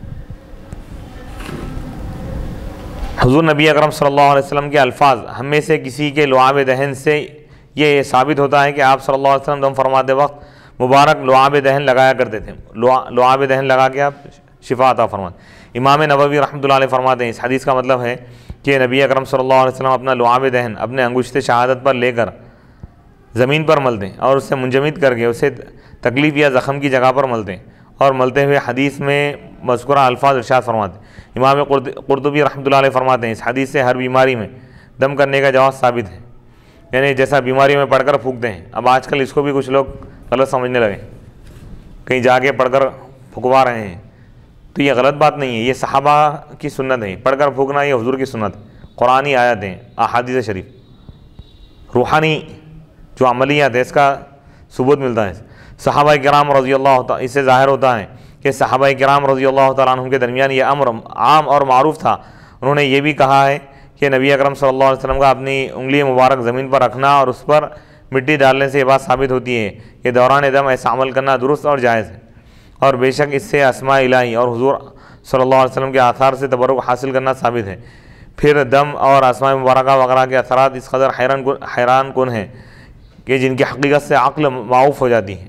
حضور نبی اکرم صلی اللہ علیہ وسلم کے الفاظ: ہم میں سے کسی کے لعاب دہن سے یہ ثابت ہوتا ہے کہ آپ صلی اللہ علیہ وسلم دم فرماتے وقت مبارک لعاب دہن لگایا کرتے تھے. لعاب دہن لگا کے آپ شفا عطا فرماتے. امام نووی رحمۃ اللہ علیہ فرماتے ہیں اس حدیث کا مطلب ہے کہ نبی اکرم صلی اللہ علیہ وسلم اپنا لعاب دہن اپنے انگشت شہادت پر لے کر زمین پر ملتے ہیں اور اسے منجمد کر کے اسے تکلیف یا زخم کی جگہ پر ملتے ہیں، اور ملتے ہوئے حدیث میں مذکورہ الفاظ ارشاد فرماتے ہیں. امام قرطبی رحمۃ اللہ علیہ فرماتے ہیں اس حدیث سے ہر بیماری میں دم کرنے کا جواز ثابت ہے. یعنی جیسا بیماریوں میں پڑھ کر پھونکتے ہیں، اب آج کل اس کو بھی کچھ لوگ غلط سمجھنے لگے، کہیں جا کے پڑھ کر پھکوا رہے ہیں. تو یہ غلط بات نہیں ہے، یہ صحابہ کی سنت ہے. پڑھ کر پھونکنا یہ حضور کی سنت ہے. قرآنی آیات ہیں، احادیث شریف، روحانی جو عملیات ہے اس کا ثبوت ملتا ہے. صحابہ کرام رضی اللہ تعالیٰ، اس سے ظاہر ہوتا ہے کہ صحابہ کرام رضی اللہ تعالیٰ عنہ کے درمیان یہ امر عام اور معروف تھا. انہوں نے یہ بھی کہا ہے کہ نبی اکرم صلی اللہ علیہ وسلم کا اپنی انگلی مبارک زمین پر رکھنا اور اس پر مٹی ڈالنے سے یہ بات ثابت ہوتی ہے کہ دوران دم ایسا عمل کرنا درست اور جائز ہے. اور بے شک اس سے اسماء الہی اور حضور صلی اللہ علیہ وسلم کے آثار سے تبرک حاصل کرنا ثابت ہے. پھر دم اور اسماء مبارکہ وغیرہ کے اثرات اس قدر حیران کن حیران کن ہیں کہ جن کی حقیقت سے عقل معوف ہو جاتی ہے.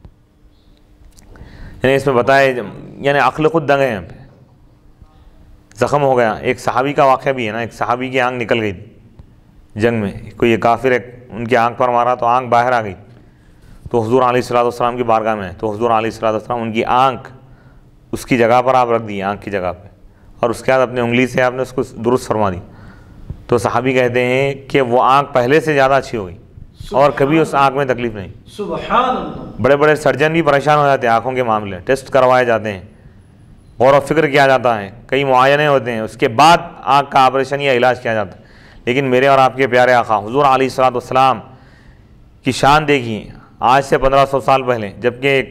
یعنی اس میں بتائے یعنی عقل خود دنگ ہے. یہاں پہ زخم ہو گیا. ایک صحابی کا واقعہ بھی ہے نا، ایک صحابی کی آنکھ نکل گئی تھی جنگ میں، کوئی یہ کافر ایک ان کی آنکھ پر مارا تو آنکھ باہر آ گئی. تو حضور علیہ الصلوۃ والسلام کی بارگاہ میں ہے، تو حضور علیہ الصلوۃ والسلام ان کی آنکھ اس کی جگہ پر آپ رکھ دی، آنکھ کی جگہ پہ، اور اس کے بعد اپنی انگلی سے آپ نے اس کو درست فرما دی. تو صحابی کہتے ہیں کہ وہ آنکھ پہلے سے زیادہ اچھی ہو گئی اور کبھی اس آنکھ میں تکلیف نہیں. سبحان اللہ. بڑے بڑے سرجن بھی پریشان ہو جاتے ہیں آنکھوں کے معاملے، ٹیسٹ کروائے جاتے ہیں، غور و فکر کیا جاتا ہے، کئی معائنے ہوتے ہیں، اس کے بعد آنکھ کا آپریشن یا علاج کیا جاتا ہے. لیکن میرے اور آپ کے پیارے آقا حضور علیہ الصلوۃ والسلام کی شان دیکھیے. آج سے پندرہ سو سال پہلے جبکہ ایک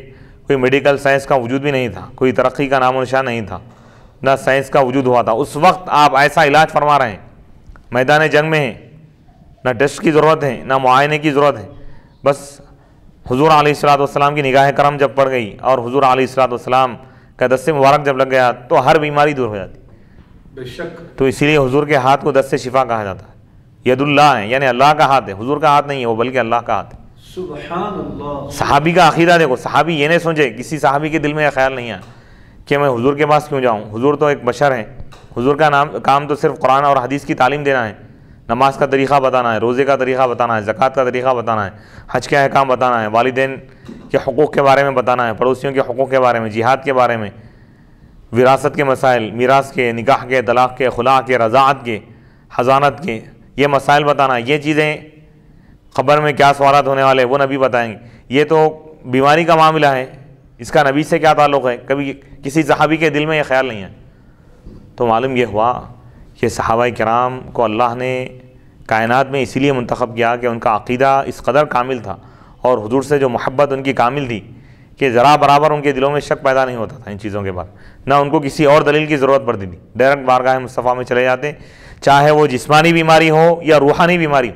کوئی میڈیکل سائنس کا وجود بھی نہیں تھا، کوئی ترقی کا نام و نشان نہیں تھا، نہ سائنس کا وجود ہوا تھا، اس وقت آپ ایسا علاج فرما رہے ہیں، میدان جنگ میں ہیں، نہ ٹیسٹ کی ضرورت ہے نہ معائنے کی ضرورت ہے، بس حضور علیہ الصلوۃ والسلام کی نگاہ کرم جب پڑ گئی اور حضور علیہ الصلوۃ والسلام کا دست مبارک جب لگ گیا تو ہر بیماری دور ہو جاتی۔ بے شک تو اسی لیے حضور کے ہاتھ کو دست شفا کہا جاتا ہے، ید اللہ ہے، یعنی اللہ کا ہاتھ ہے، حضور کا ہاتھ نہیں ہے وہ، بلکہ اللہ کا ہاتھ ہے۔ سبحان اللہ۔ صحابی کا عقیدہ دیکھو، صحابی یہ نہیں سوچے، کسی صحابی کے دل میں یہ خیال نہیں آیا کہ میں حضور کے پاس کیوں جاؤں، حضور تو ایک بشر ہیں، حضور کا نام کام تو صرف قرآن اور حدیث کی تعلیم دینا ہے، نماز کا طریقہ بتانا ہے، روزے کا طریقہ بتانا ہے، زکوٰۃ کا طریقہ بتانا ہے، حج کے احکام بتانا ہے، والدین کے حقوق کے بارے میں بتانا ہے، پڑوسیوں کے حقوق کے بارے میں، جہاد کے بارے میں، وراثت کے مسائل، میراث کے، نکاح کے، طلاق کے، خلا کے، رضاعت کے، حضانت کے، یہ مسائل بتانا ہے، یہ چیزیں قبر میں کیا سوالات ہونے والے وہ نبی بتائیں گے۔ یہ تو بیماری کا معاملہ ہے، اس کا نبی سے کیا تعلق ہے، کبھی کسی صحابی کے دل میں یہ خیال نہیں ہے۔ تو معلوم یہ ہوا کہ صحابہ کرام کو اللہ نے کائنات میں اسی لیے منتخب کیا کہ ان کا عقیدہ اس قدر کامل تھا اور حضور سے جو محبت ان کی کامل تھی کہ ذرا برابر ان کے دلوں میں شک پیدا نہیں ہوتا تھا ان چیزوں کے بارے، نہ ان کو کسی اور دلیل کی ضرورت پڑتی تھی، ڈائریکٹ بارگاہ مصطفیٰ میں چلے جاتے، چاہے وہ جسمانی بیماری ہو یا روحانی بیماری۔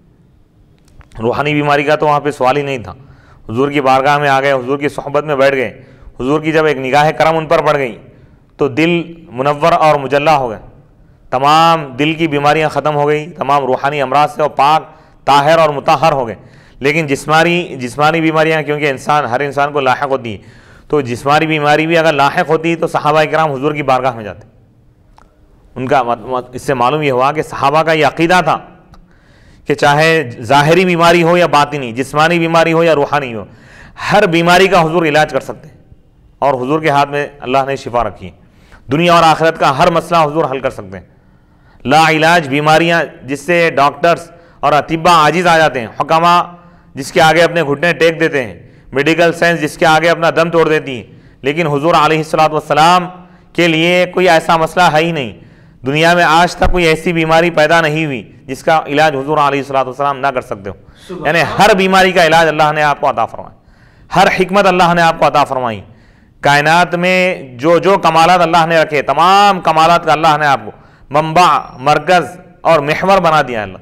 روحانی بیماری کا تو وہاں پہ سوال ہی نہیں تھا، حضور کی بارگاہ میں آ گئے، حضور کی صحبت میں بیٹھ گئے، حضور کی جب ایک نگاہ کرم ان پر پڑ گئی تو دل منور اور مجلہ ہو گئے، تمام دل کی بیماریاں ختم ہو گئی، تمام روحانی امراض سے وہ پاک طاہر اور مطہر ہو گئے۔ لیکن جسمانی جسمانی بیماریاں کیونکہ انسان ہر انسان کو لاحق ہوتی ہے، تو جسمانی بیماری بھی اگر لاحق ہوتی تو صحابہ کرام حضور کی بارگاہ میں جاتے۔ ان کا اس سے معلوم یہ ہوا کہ صحابہ کا یہ عقیدہ تھا کہ چاہے ظاہری بیماری ہو یا باطنی، جسمانی بیماری ہو یا روحانی ہو، ہر بیماری کا حضور علاج کر سکتے ہیں، اور حضور کے ہاتھ میں اللہ نے شفا رکھی ہے، دنیا اور آخرت کا ہر مسئلہ حضور حل کر سکتے ہیں۔ لا علاج بیماریاں جس سے ڈاکٹرز اور اطباء عاجز آ جاتے ہیں، حکما جس کے آگے اپنے گھٹنے ٹیک دیتے ہیں، میڈیکل سائنس جس کے آگے اپنا دم توڑ دیتی ہے، لیکن حضور علیہ الصلوۃ والسلام کے لیے کوئی ایسا مسئلہ ہے ہی نہیں، دنیا میں آج تک کوئی ایسی بیماری پیدا نہیں ہوئی جس کا علاج حضور علیہ الصلوۃ والسلام نہ کر سکتے ہو، یعنی ہر بیماری کا علاج اللہ نے آپ کو عطا فرمایا، ہر حکمت اللہ نے آپ کو عطا فرمائی، کائنات میں جو جو کمالات اللہ نے رکھے، تمام کمالات کا اللہ نے آپ کو منبع، مرکز اور محور بنا دیا ہے، اللہ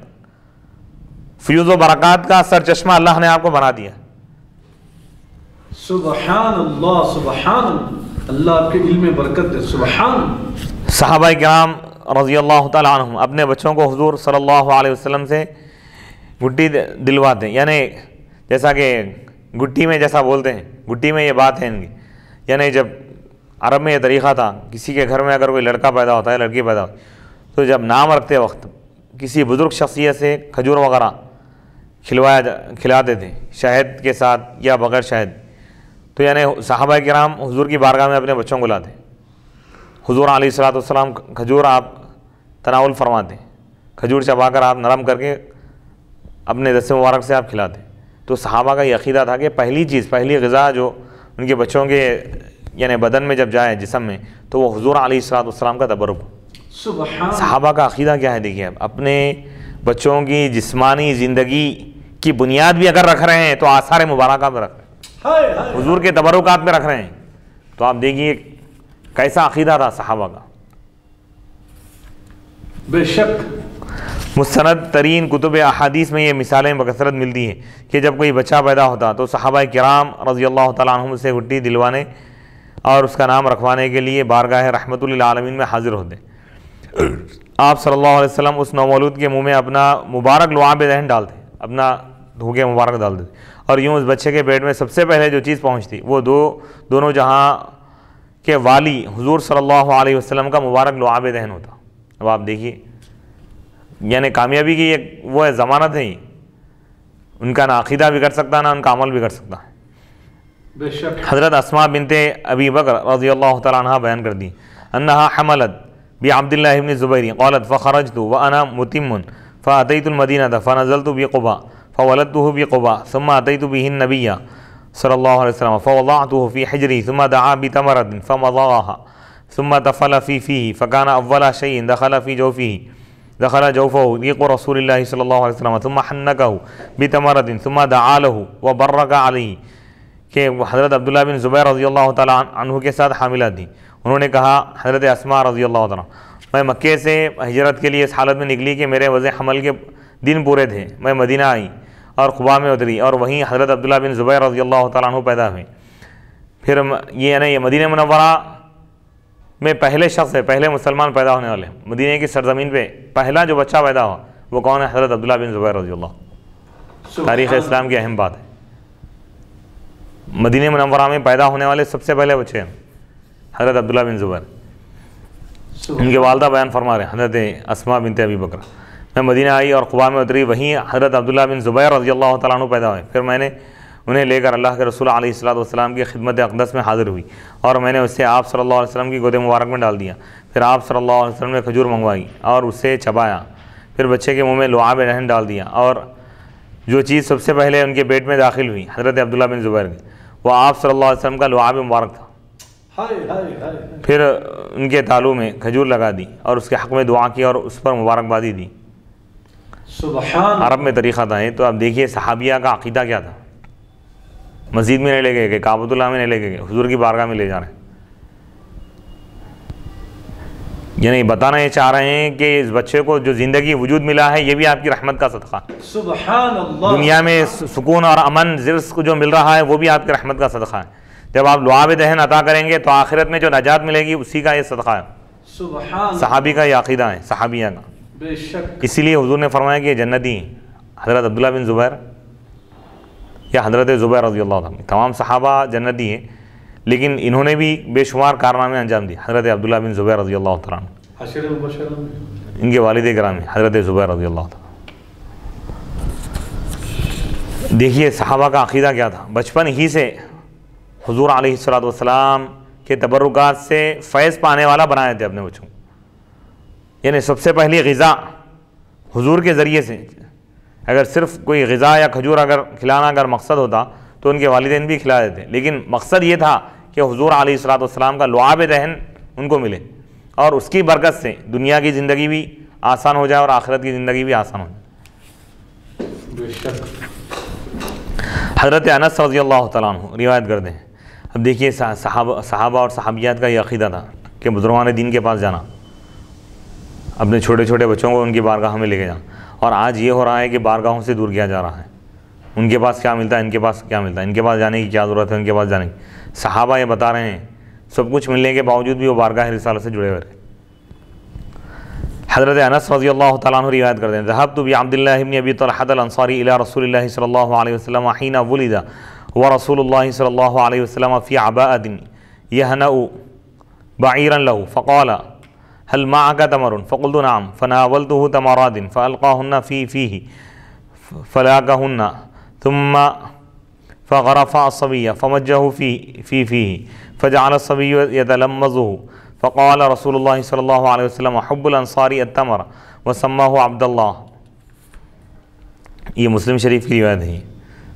فیوز و برکات کا سر چشمہ اللہ نے آپ کو بنا دیا۔ سبحان اللہ، سبحان اللہ، اللہ آپ کے علم میں برکت دے، سبحان اللہ۔ صحابہ کرام رضی اللہ تعالیٰ عنہم اپنے بچوں کو حضور صلی اللہ علیہ وسلم سے گٹی دلواتے ہیں، یعنی جیسا کہ گٹی میں جیسا بولتے ہیں، گٹی میں یہ بات ہے ان کی، یعنی جب عرب میں یہ طریقہ تھا، کسی کے گھر میں اگر کوئی لڑکا پیدا ہوتا ہے، لڑکی پیدا ہوتی تو جب نام رکھتے وقت کسی بزرگ شخصیت سے کھجور وغیرہ کھلوایا کھلاتے تھے، شہد کے ساتھ یا بغیر شہد، تو یعنی صحابہ کرام حضور کی بارگاہ میں اپنے بچوں کو لاتے، حضور علیہ الصلوۃ والسلام کھجور آپ تناول فرماتے، کھجور چبا کر آپ نرم کر کے اپنے دست مبارک سے آپ کھلاتے۔ تو صحابہ کا یہ عقیدہ تھا کہ پہلی چیز، پہلی غذا جو ان کے بچوں کے یعنی بدن میں جب جائے، جسم میں، تو وہ حضور علیہ الصلوۃ والسلام کا تبرک ہو۔ صحابہ کا عقیدہ کیا ہے دیکھیے، اپنے بچوں کی جسمانی زندگی کی بنیاد بھی اگر رکھ رہے ہیں تو آثار مبارکہ میں رکھ رہے ہیں، حضور کے تبرکات میں رکھ رہے ہیں، تو آپ دیکھیے کیسا عقیدہ تھا صحابہ کا۔ بے شک مستند ترین کتب احادیث میں یہ مثالیں بکثرت ملتی ہیں کہ جب کوئی بچہ پیدا ہوتا تو صحابہ کرام رضی اللہ تعالیٰ عنہم سے گٹی دلوانے اور اس کا نام رکھوانے کے لیے بارگاہ رحمت للعالمین میں حاضر ہوتے۔ آپ صلی اللہ علیہ وسلم اس نومولود کے منہ میں اپنا مبارک لعاب دہن ڈالتے، اپنا دھوکے مبارک ڈال دیتے، اور یوں اس بچے کے پیٹ میں سب سے پہلے جو چیز پہنچتی وہ دو دونوں جہاں کے والی حضور صلی اللہ علیہ وسلم کا مبارک لعاب دہن ہوتا۔ اب آپ دیکھیے، یعنی کامیابی کی ایک وہ ہے ضمانت ہے، ان کا نہ عقیدہ بھی کر سکتا نہ ان کا عمل بھی کر سکتا ہے۔ بے شک حضرت اسماء بنت ابی بکر رضی اللہ تعالیٰ عنہ بیان کر دی انہا حملت بعبد اللہ بن الزبیر قالت فخرجت وانا متم فاتیت المدینہ فنزلت بقباء فولدته بقباء ثم اتیت به النبی صلی اللہ علیہ وسلم فوضعته في حجری ثم دعا بتمرۃ فمضغها ثم تفل في فيه فكان اول شيء دخل في جوفه دخل جوفه ريق رسول الله صلی اللہ علیہ وسلم ثم حنكه بتمرۃ ثم دعا له وبرك عليه کہ وہ حضرت عبداللہ بن زبیر رضی اللہ تعالیٰ عنہ کے ساتھ حاملہ تھی. انہوں نے کہا حضرت اسماء رضی اللہ تعالیٰ میں مکے سے ہجرت کے لیے اس حالت میں نکلی کہ میرے وضع حمل کے دن پورے تھے. میں مدینہ آئی اور قباء میں اتری اور وہیں حضرت عبداللہ بن زبیر رضی اللہ تعالیٰ عنہ پیدا ہوئے. پھر یہ ہے نا یہ مدینہ منورہ میں پہلے شخص ہے, پہلے مسلمان پیدا ہونے والے. مدینہ کی سرزمین پہ پہلا جو بچہ پیدا ہوا وہ کون ہے؟ حضرت عبداللہ بن زبیر رضی اللہ. تاریخ اسلام کی اہم بات ہے. مدینہ منورہ میں پیدا ہونے والے سب سے پہلے بچے ہیں حضرت عبداللہ بن زبیر. ان کے والدہ بیان فرما رہے ہیں حضرت اسماء بنت ابی بکر, میں مدینہ آئی اور قباء میں اتری, وہیں حضرت عبداللہ بن زبیر رضی اللہ تعالیٰ عنہ پیدا ہوئے. پھر میں نے انہیں لے کر اللہ کے رسول علیہ الصلوۃ والسلام کی خدمت اقدس میں حاضر ہوئی اور میں نے اسے آپ صلی اللہ علیہ وسلم کی گود مبارک میں ڈال دیا. پھر آپ صلی اللہ علیہ وسلم نے کھجور منگوائی اور اسے چبایا. پھر بچے کے منہ میں لعاب رحم ڈال دیا اور جو چیز سب سے پہلے ان کے پیٹ میں داخل ہوئی حضرت عبداللہ بن زبیر کی, وہ آپ صلی اللہ علیہ وسلم کا لعاب مبارک تھا. پھر ان کے تالو میں کھجور لگا دی اور اس کے حق میں دعا کی اور اس پر مبارکبادی دی. سبحان عرب میں طریقہ تھا یہ. تو اب دیکھیے صحابیہ کا عقیدہ کیا تھا. مسجد میں نہیں لے گئے, کعبۃ اللہ میں نہیں لے گئے, حضور کی بارگاہ میں لے جا رہے ہیں. یعنی بتانا یہ چاہ رہے ہیں کہ اس بچے کو جو زندگی وجود ملا ہے یہ بھی آپ کی رحمت کا صدقہ. سبحان اللہ. دنیا میں سکون اور امن رزق جو مل رہا ہے وہ بھی آپ کی رحمت کا صدقہ ہے. جب آپ لعاب دہن عطا کریں گے تو آخرت میں جو نجات ملے گی اسی کا یہ صدقہ ہے. سبحان صحابی کا یہ عقیدہ ہے, صحابیہ کا. بے شک. اسی لیے حضور نے فرمایا کہ یہ جنتی ہیں. حضرت عبداللہ بن زبیر یا حضرت زبیر رضی اللہ عنہ, تمام صحابہ جنتی ہیں لیکن انہوں نے بھی بے شمار کارنامے انجام دیے. حضرت عبداللہ بن زبیر رضی اللہ تعالیٰ عنہ, عشر مبشرہ میں ان کے والد کرام حضرت زبیر رضی اللہ تعالیٰ. دیکھیے صحابہ کا عقیدہ کیا تھا. بچپن ہی سے حضور علیہ الصلوۃ والسلام کے تبرکات سے فیض پانے والا بنائے تھے اپنے بچوں کو. یعنی سب سے پہلی غذا حضور کے ذریعے سے, اگر صرف کوئی غذا یا کھجور اگر کھلانا اگر مقصد ہوتا تو ان کے والدین بھی کھلا دیتے, لیکن مقصد یہ تھا کہ حضور علیہ الصلوۃ والسلام کا لعاب دہن ان کو ملے اور اس کی برکت سے دنیا کی زندگی بھی آسان ہو جائے اور آخرت کی زندگی بھی آسان ہو جائے. بے شک. حضرت انس رضی اللہ تعالیٰ عنہ روایت کرتے ہیں. اب دیکھیے صحابہ صحابہ اور صحابیات کا یہ عقیدہ تھا کہ بزرگان دین کے پاس جانا, اپنے چھوٹے چھوٹے بچوں کو ان کی بارگاہ میں لے کے جانا. اور آج یہ ہو رہا ہے کہ بارگاہوں سے دور کیا جا رہا ہے. ان کے پاس کیا ملتا ہے, ان کے پاس کیا ملتا ہے, ان کے پاس جانے کی کیا ضرورت ہے, ان کے پاس جانے کی. صحابہ یہ بتا رہے ہیں سب کچھ ملنے کے باوجود بھی وہ بارگاہ رسالت سے جڑے ہوئے رہے. حضرت انس رضی اللہ تعالیٰ عنہ روایت کرتے ہیں ذهبت بعبد الله بن ابي طلحة الانصاري الى رسول الله صلى الله عليه وسلم حين ولد ورسول الله صلى الله عليه وسلم في عباءة يهنأ بعيرا له فقال هل معك تمر فقلت نعم فناولته تمرات فألقاهن في فيه فلاكهن ثم فغرف الصبي فمجه في في فيه فجعل الصبي يتلمذه فقال رسول الله صلى الله عليه وسلم حب الانصار التمر وسماه عبد الله. یہ مسلم شریف کی روایت ہے.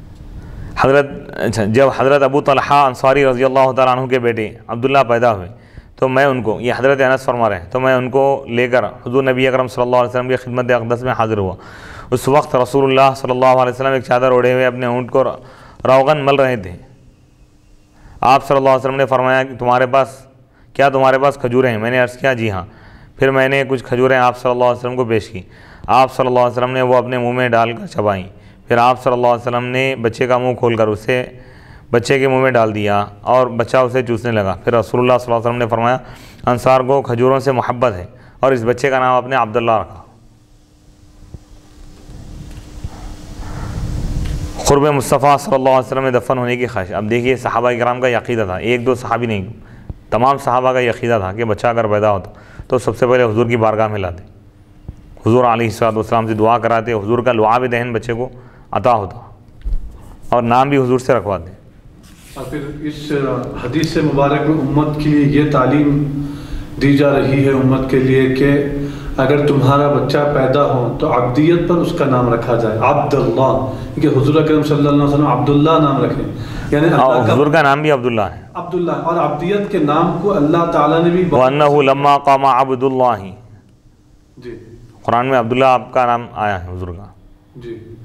حضرت جب حضرت ابو طلحہ انصاری رضی اللہ تعالیٰ عنہ کے بیٹے عبداللہ پیدا ہوئے تو میں ان کو, یہ حضرت انس فرما رہے ہیں, تو میں ان کو لے کر حضور نبی اکرم صلی اللہ علیہ وسلم کی خدمت اقدس میں حاضر ہوا. اس وقت رسول اللہ صلی اللہ علیہ وسلم ایک چادر اوڑھے ہوئے اپنے اونٹ کو روغن مل رہے تھے. آپ صلی اللہ علیہ وسلم نے فرمایا کہ تمہارے پاس کیا تمہارے پاس کھجوریں ہیں؟ میں نے عرض کیا جی ہاں. پھر میں نے کچھ کھجوریں آپ صلی اللہ علیہ وسلم کو پیش کی. آپ صلی اللہ علیہ وسلم نے وہ اپنے منہ میں ڈال کر چبائیں. پھر آپ صلی اللہ علیہ وسلم نے بچے کا منہ کھول کر اسے بچے کے منہ میں ڈال دیا اور بچہ اسے چوسنے لگا. پھر رسول اللہ صلی اللہ علیہ وسلم نے فرمایا انصار کو کھجوروں سے محبت ہے اور اس بچے کا نام اپنے عبداللہ رکھا. قرب مصطفیٰ صلی اللہ علیہ وسلم میں دفن ہونے کی خواہش. اب دیکھیے صحابہ کرام کا یہ عقیدہ تھا, ایک دو صحابی نہیں, تمام صحابہ کا یہ عقیدہ تھا کہ بچہ اگر پیدا ہوتا تو سب سے پہلے حضور کی بارگاہ میں لاتے, حضور علیہ الصلوۃ والسلام سے دعا کراتے, حضور کا لعاب دہن بچے کو عطا ہوتا اور نام بھی حضور سے رکھواتے. اور پھر اس حدیث مبارک میں امت کے لیے یہ تعلیم دی جا رہی ہے امت کے لیے کہ اگر تمہارا بچہ پیدا ہو تو عبدیت پر اس کا نام رکھا جائے, عبداللہ, کہ حضور اکرم صلی اللہ علیہ وسلم عبداللہ نام رکھیں. یعنی حضور کا نام بھی عبداللہ ہے, عبداللہ, اور عبدیت کے نام کو اللہ تعالیٰ نے بھی وَأَنَّهُ لَمَّا قَامَ عَبْدُ اللَّهِ, جی قرآن میں عبداللہ آپ کا نام آیا ہے حضور کا. جی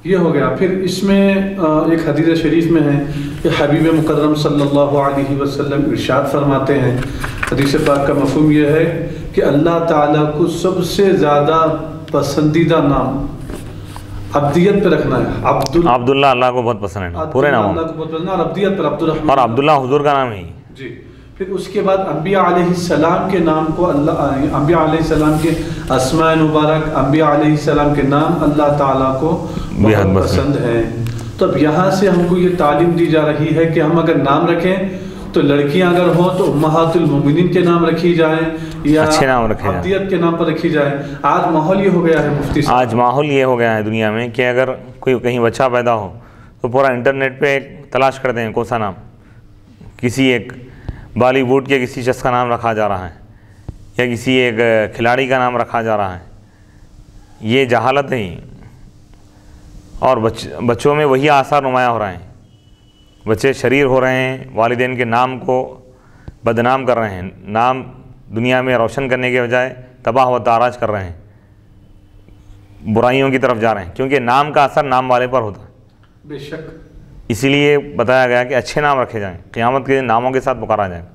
یہ ہو گیا. پھر اس میں ایک حدیث شریف میں ہے کہ حبیب مکرم صلی اللہ علیہ وسلم ارشاد فرماتے ہیں، حدیث پاک کا مفہوم یہ ہے کہ اللہ تعالیٰ کو سب سے زیادہ پسندیدہ نام عبدیت پہ رکھنا ہے. عبد عبداللہ اللہ کو بہت پسند ہے، پورے نام اللہ کو بہت پسند ہے، اور عبدیت پر عبد الرحمن، اور عبداللہ حضور کا نام ہے. جی. پھر اس کے بعد انبیاء علیہ السلام کے نام کو اللہ، انبیاء علیہ السلام کے اسماء مبارک، انبیاء علیہ السلام کے نام اللہ تعالیٰ کو بہت پسند ہیں. تو اب یہاں سے ہم کو یہ تعلیم دی جا رہی ہے کہ ہم اگر نام رکھیں تو لڑکیاں اگر ہوں تو امہات المومنین کے نام رکھی جائیں یا اچھے نام رکھے جائیں، عبدیت کے نام پر رکھی جائیں. آج ماحول یہ ہو گیا ہے مفتی صاحب، آج ماحول یہ ہو گیا ہے دنیا میں کہ اگر کوئی کہیں بچہ پیدا ہو تو پورا انٹرنیٹ پہ تلاش کرتے ہیں کون سا نام، کسی ایک بالی ووڈ کے کسی شخص کا نام رکھا جا رہا ہے یا کسی ایک کھلاڑی کا نام رکھا جا رہا ہے. یہ جہالت ہے، اور بچ بچوں میں وہی آثار نمایاں ہو رہے ہیں. بچے شریر ہو رہے ہیں، والدین کے نام کو بدنام کر رہے ہیں، نام دنیا میں روشن کرنے کے بجائے تباہ و تاراج کر رہے ہیں، برائیوں کی طرف جا رہے ہیں، کیونکہ نام کا اثر نام والے پر ہوتا ہے. بے شک. اسی لیے بتایا گیا کہ اچھے نام رکھے جائیں، قیامت کے دن ناموں کے ساتھ پکارا جائے.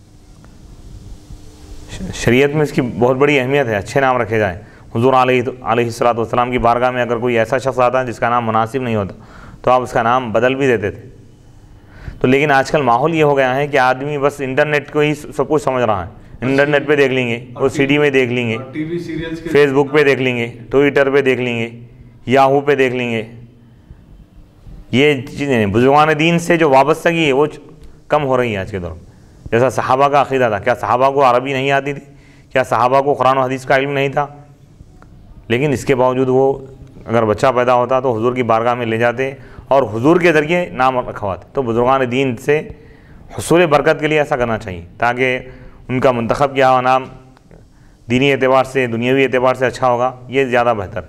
شریعت میں اس کی بہت بڑی اہمیت ہے، اچھے نام رکھے جائیں. حضور علیہ علیہ الصلوۃ والسلام کی بارگاہ میں اگر کوئی ایسا شخص آتا ہے جس کا نام مناسب نہیں ہوتا تو آپ اس کا نام بدل بھی دیتے تھے. تو لیکن آج کل ماحول یہ ہو گیا ہے کہ آدمی بس انٹرنیٹ کو ہی سب کچھ سمجھ رہا ہے. انٹرنیٹ پہ دیکھ لیں گے، اور سی ڈی میں دیکھ لیں گے، ٹی وی سیریلز کے فیس بک پہ دیکھ لیں گے، ٹویٹر پہ دیکھ لیں گے، یاہو پہ دیکھ لیں گے. یہ چیزیں بزرگان دین سے جو وابستگی ہے وہ کم ہو رہی ہے آج کے دور میں. جیسا صحابہ کا عقیدہ تھا، کیا صحابہ کو عربی نہیں آتی تھی؟ کیا صحابہ کو قرآن و حدیث کا علم نہیں تھا؟ لیکن اس کے باوجود وہ اگر بچہ پیدا ہوتا تو حضور کی بارگاہ میں لے جاتے اور حضور کے ذریعے نام رکھواتے. تو بزرگان دین سے حصول برکت کے لیے ایسا کرنا چاہیے تاکہ ان کا منتخب کیا ہوا نام دینی اعتبار سے، دنیاوی اعتبار سے اچھا ہوگا. یہ زیادہ بہتر.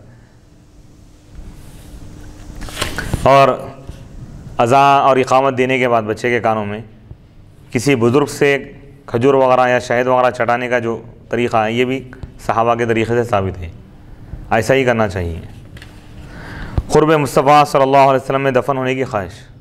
اور اذان اور اقامت دینے کے بعد بچے کے کانوں میں کسی بزرگ سے کھجور وغیرہ یا شہد وغیرہ چٹانے کا جو طریقہ ہے یہ بھی صحابہ کے طریقے سے ثابت ہے. ایسا ہی کرنا چاہیے. قرب مصطفیٰ صلی اللہ علیہ وسلم میں دفن ہونے کی خواہش.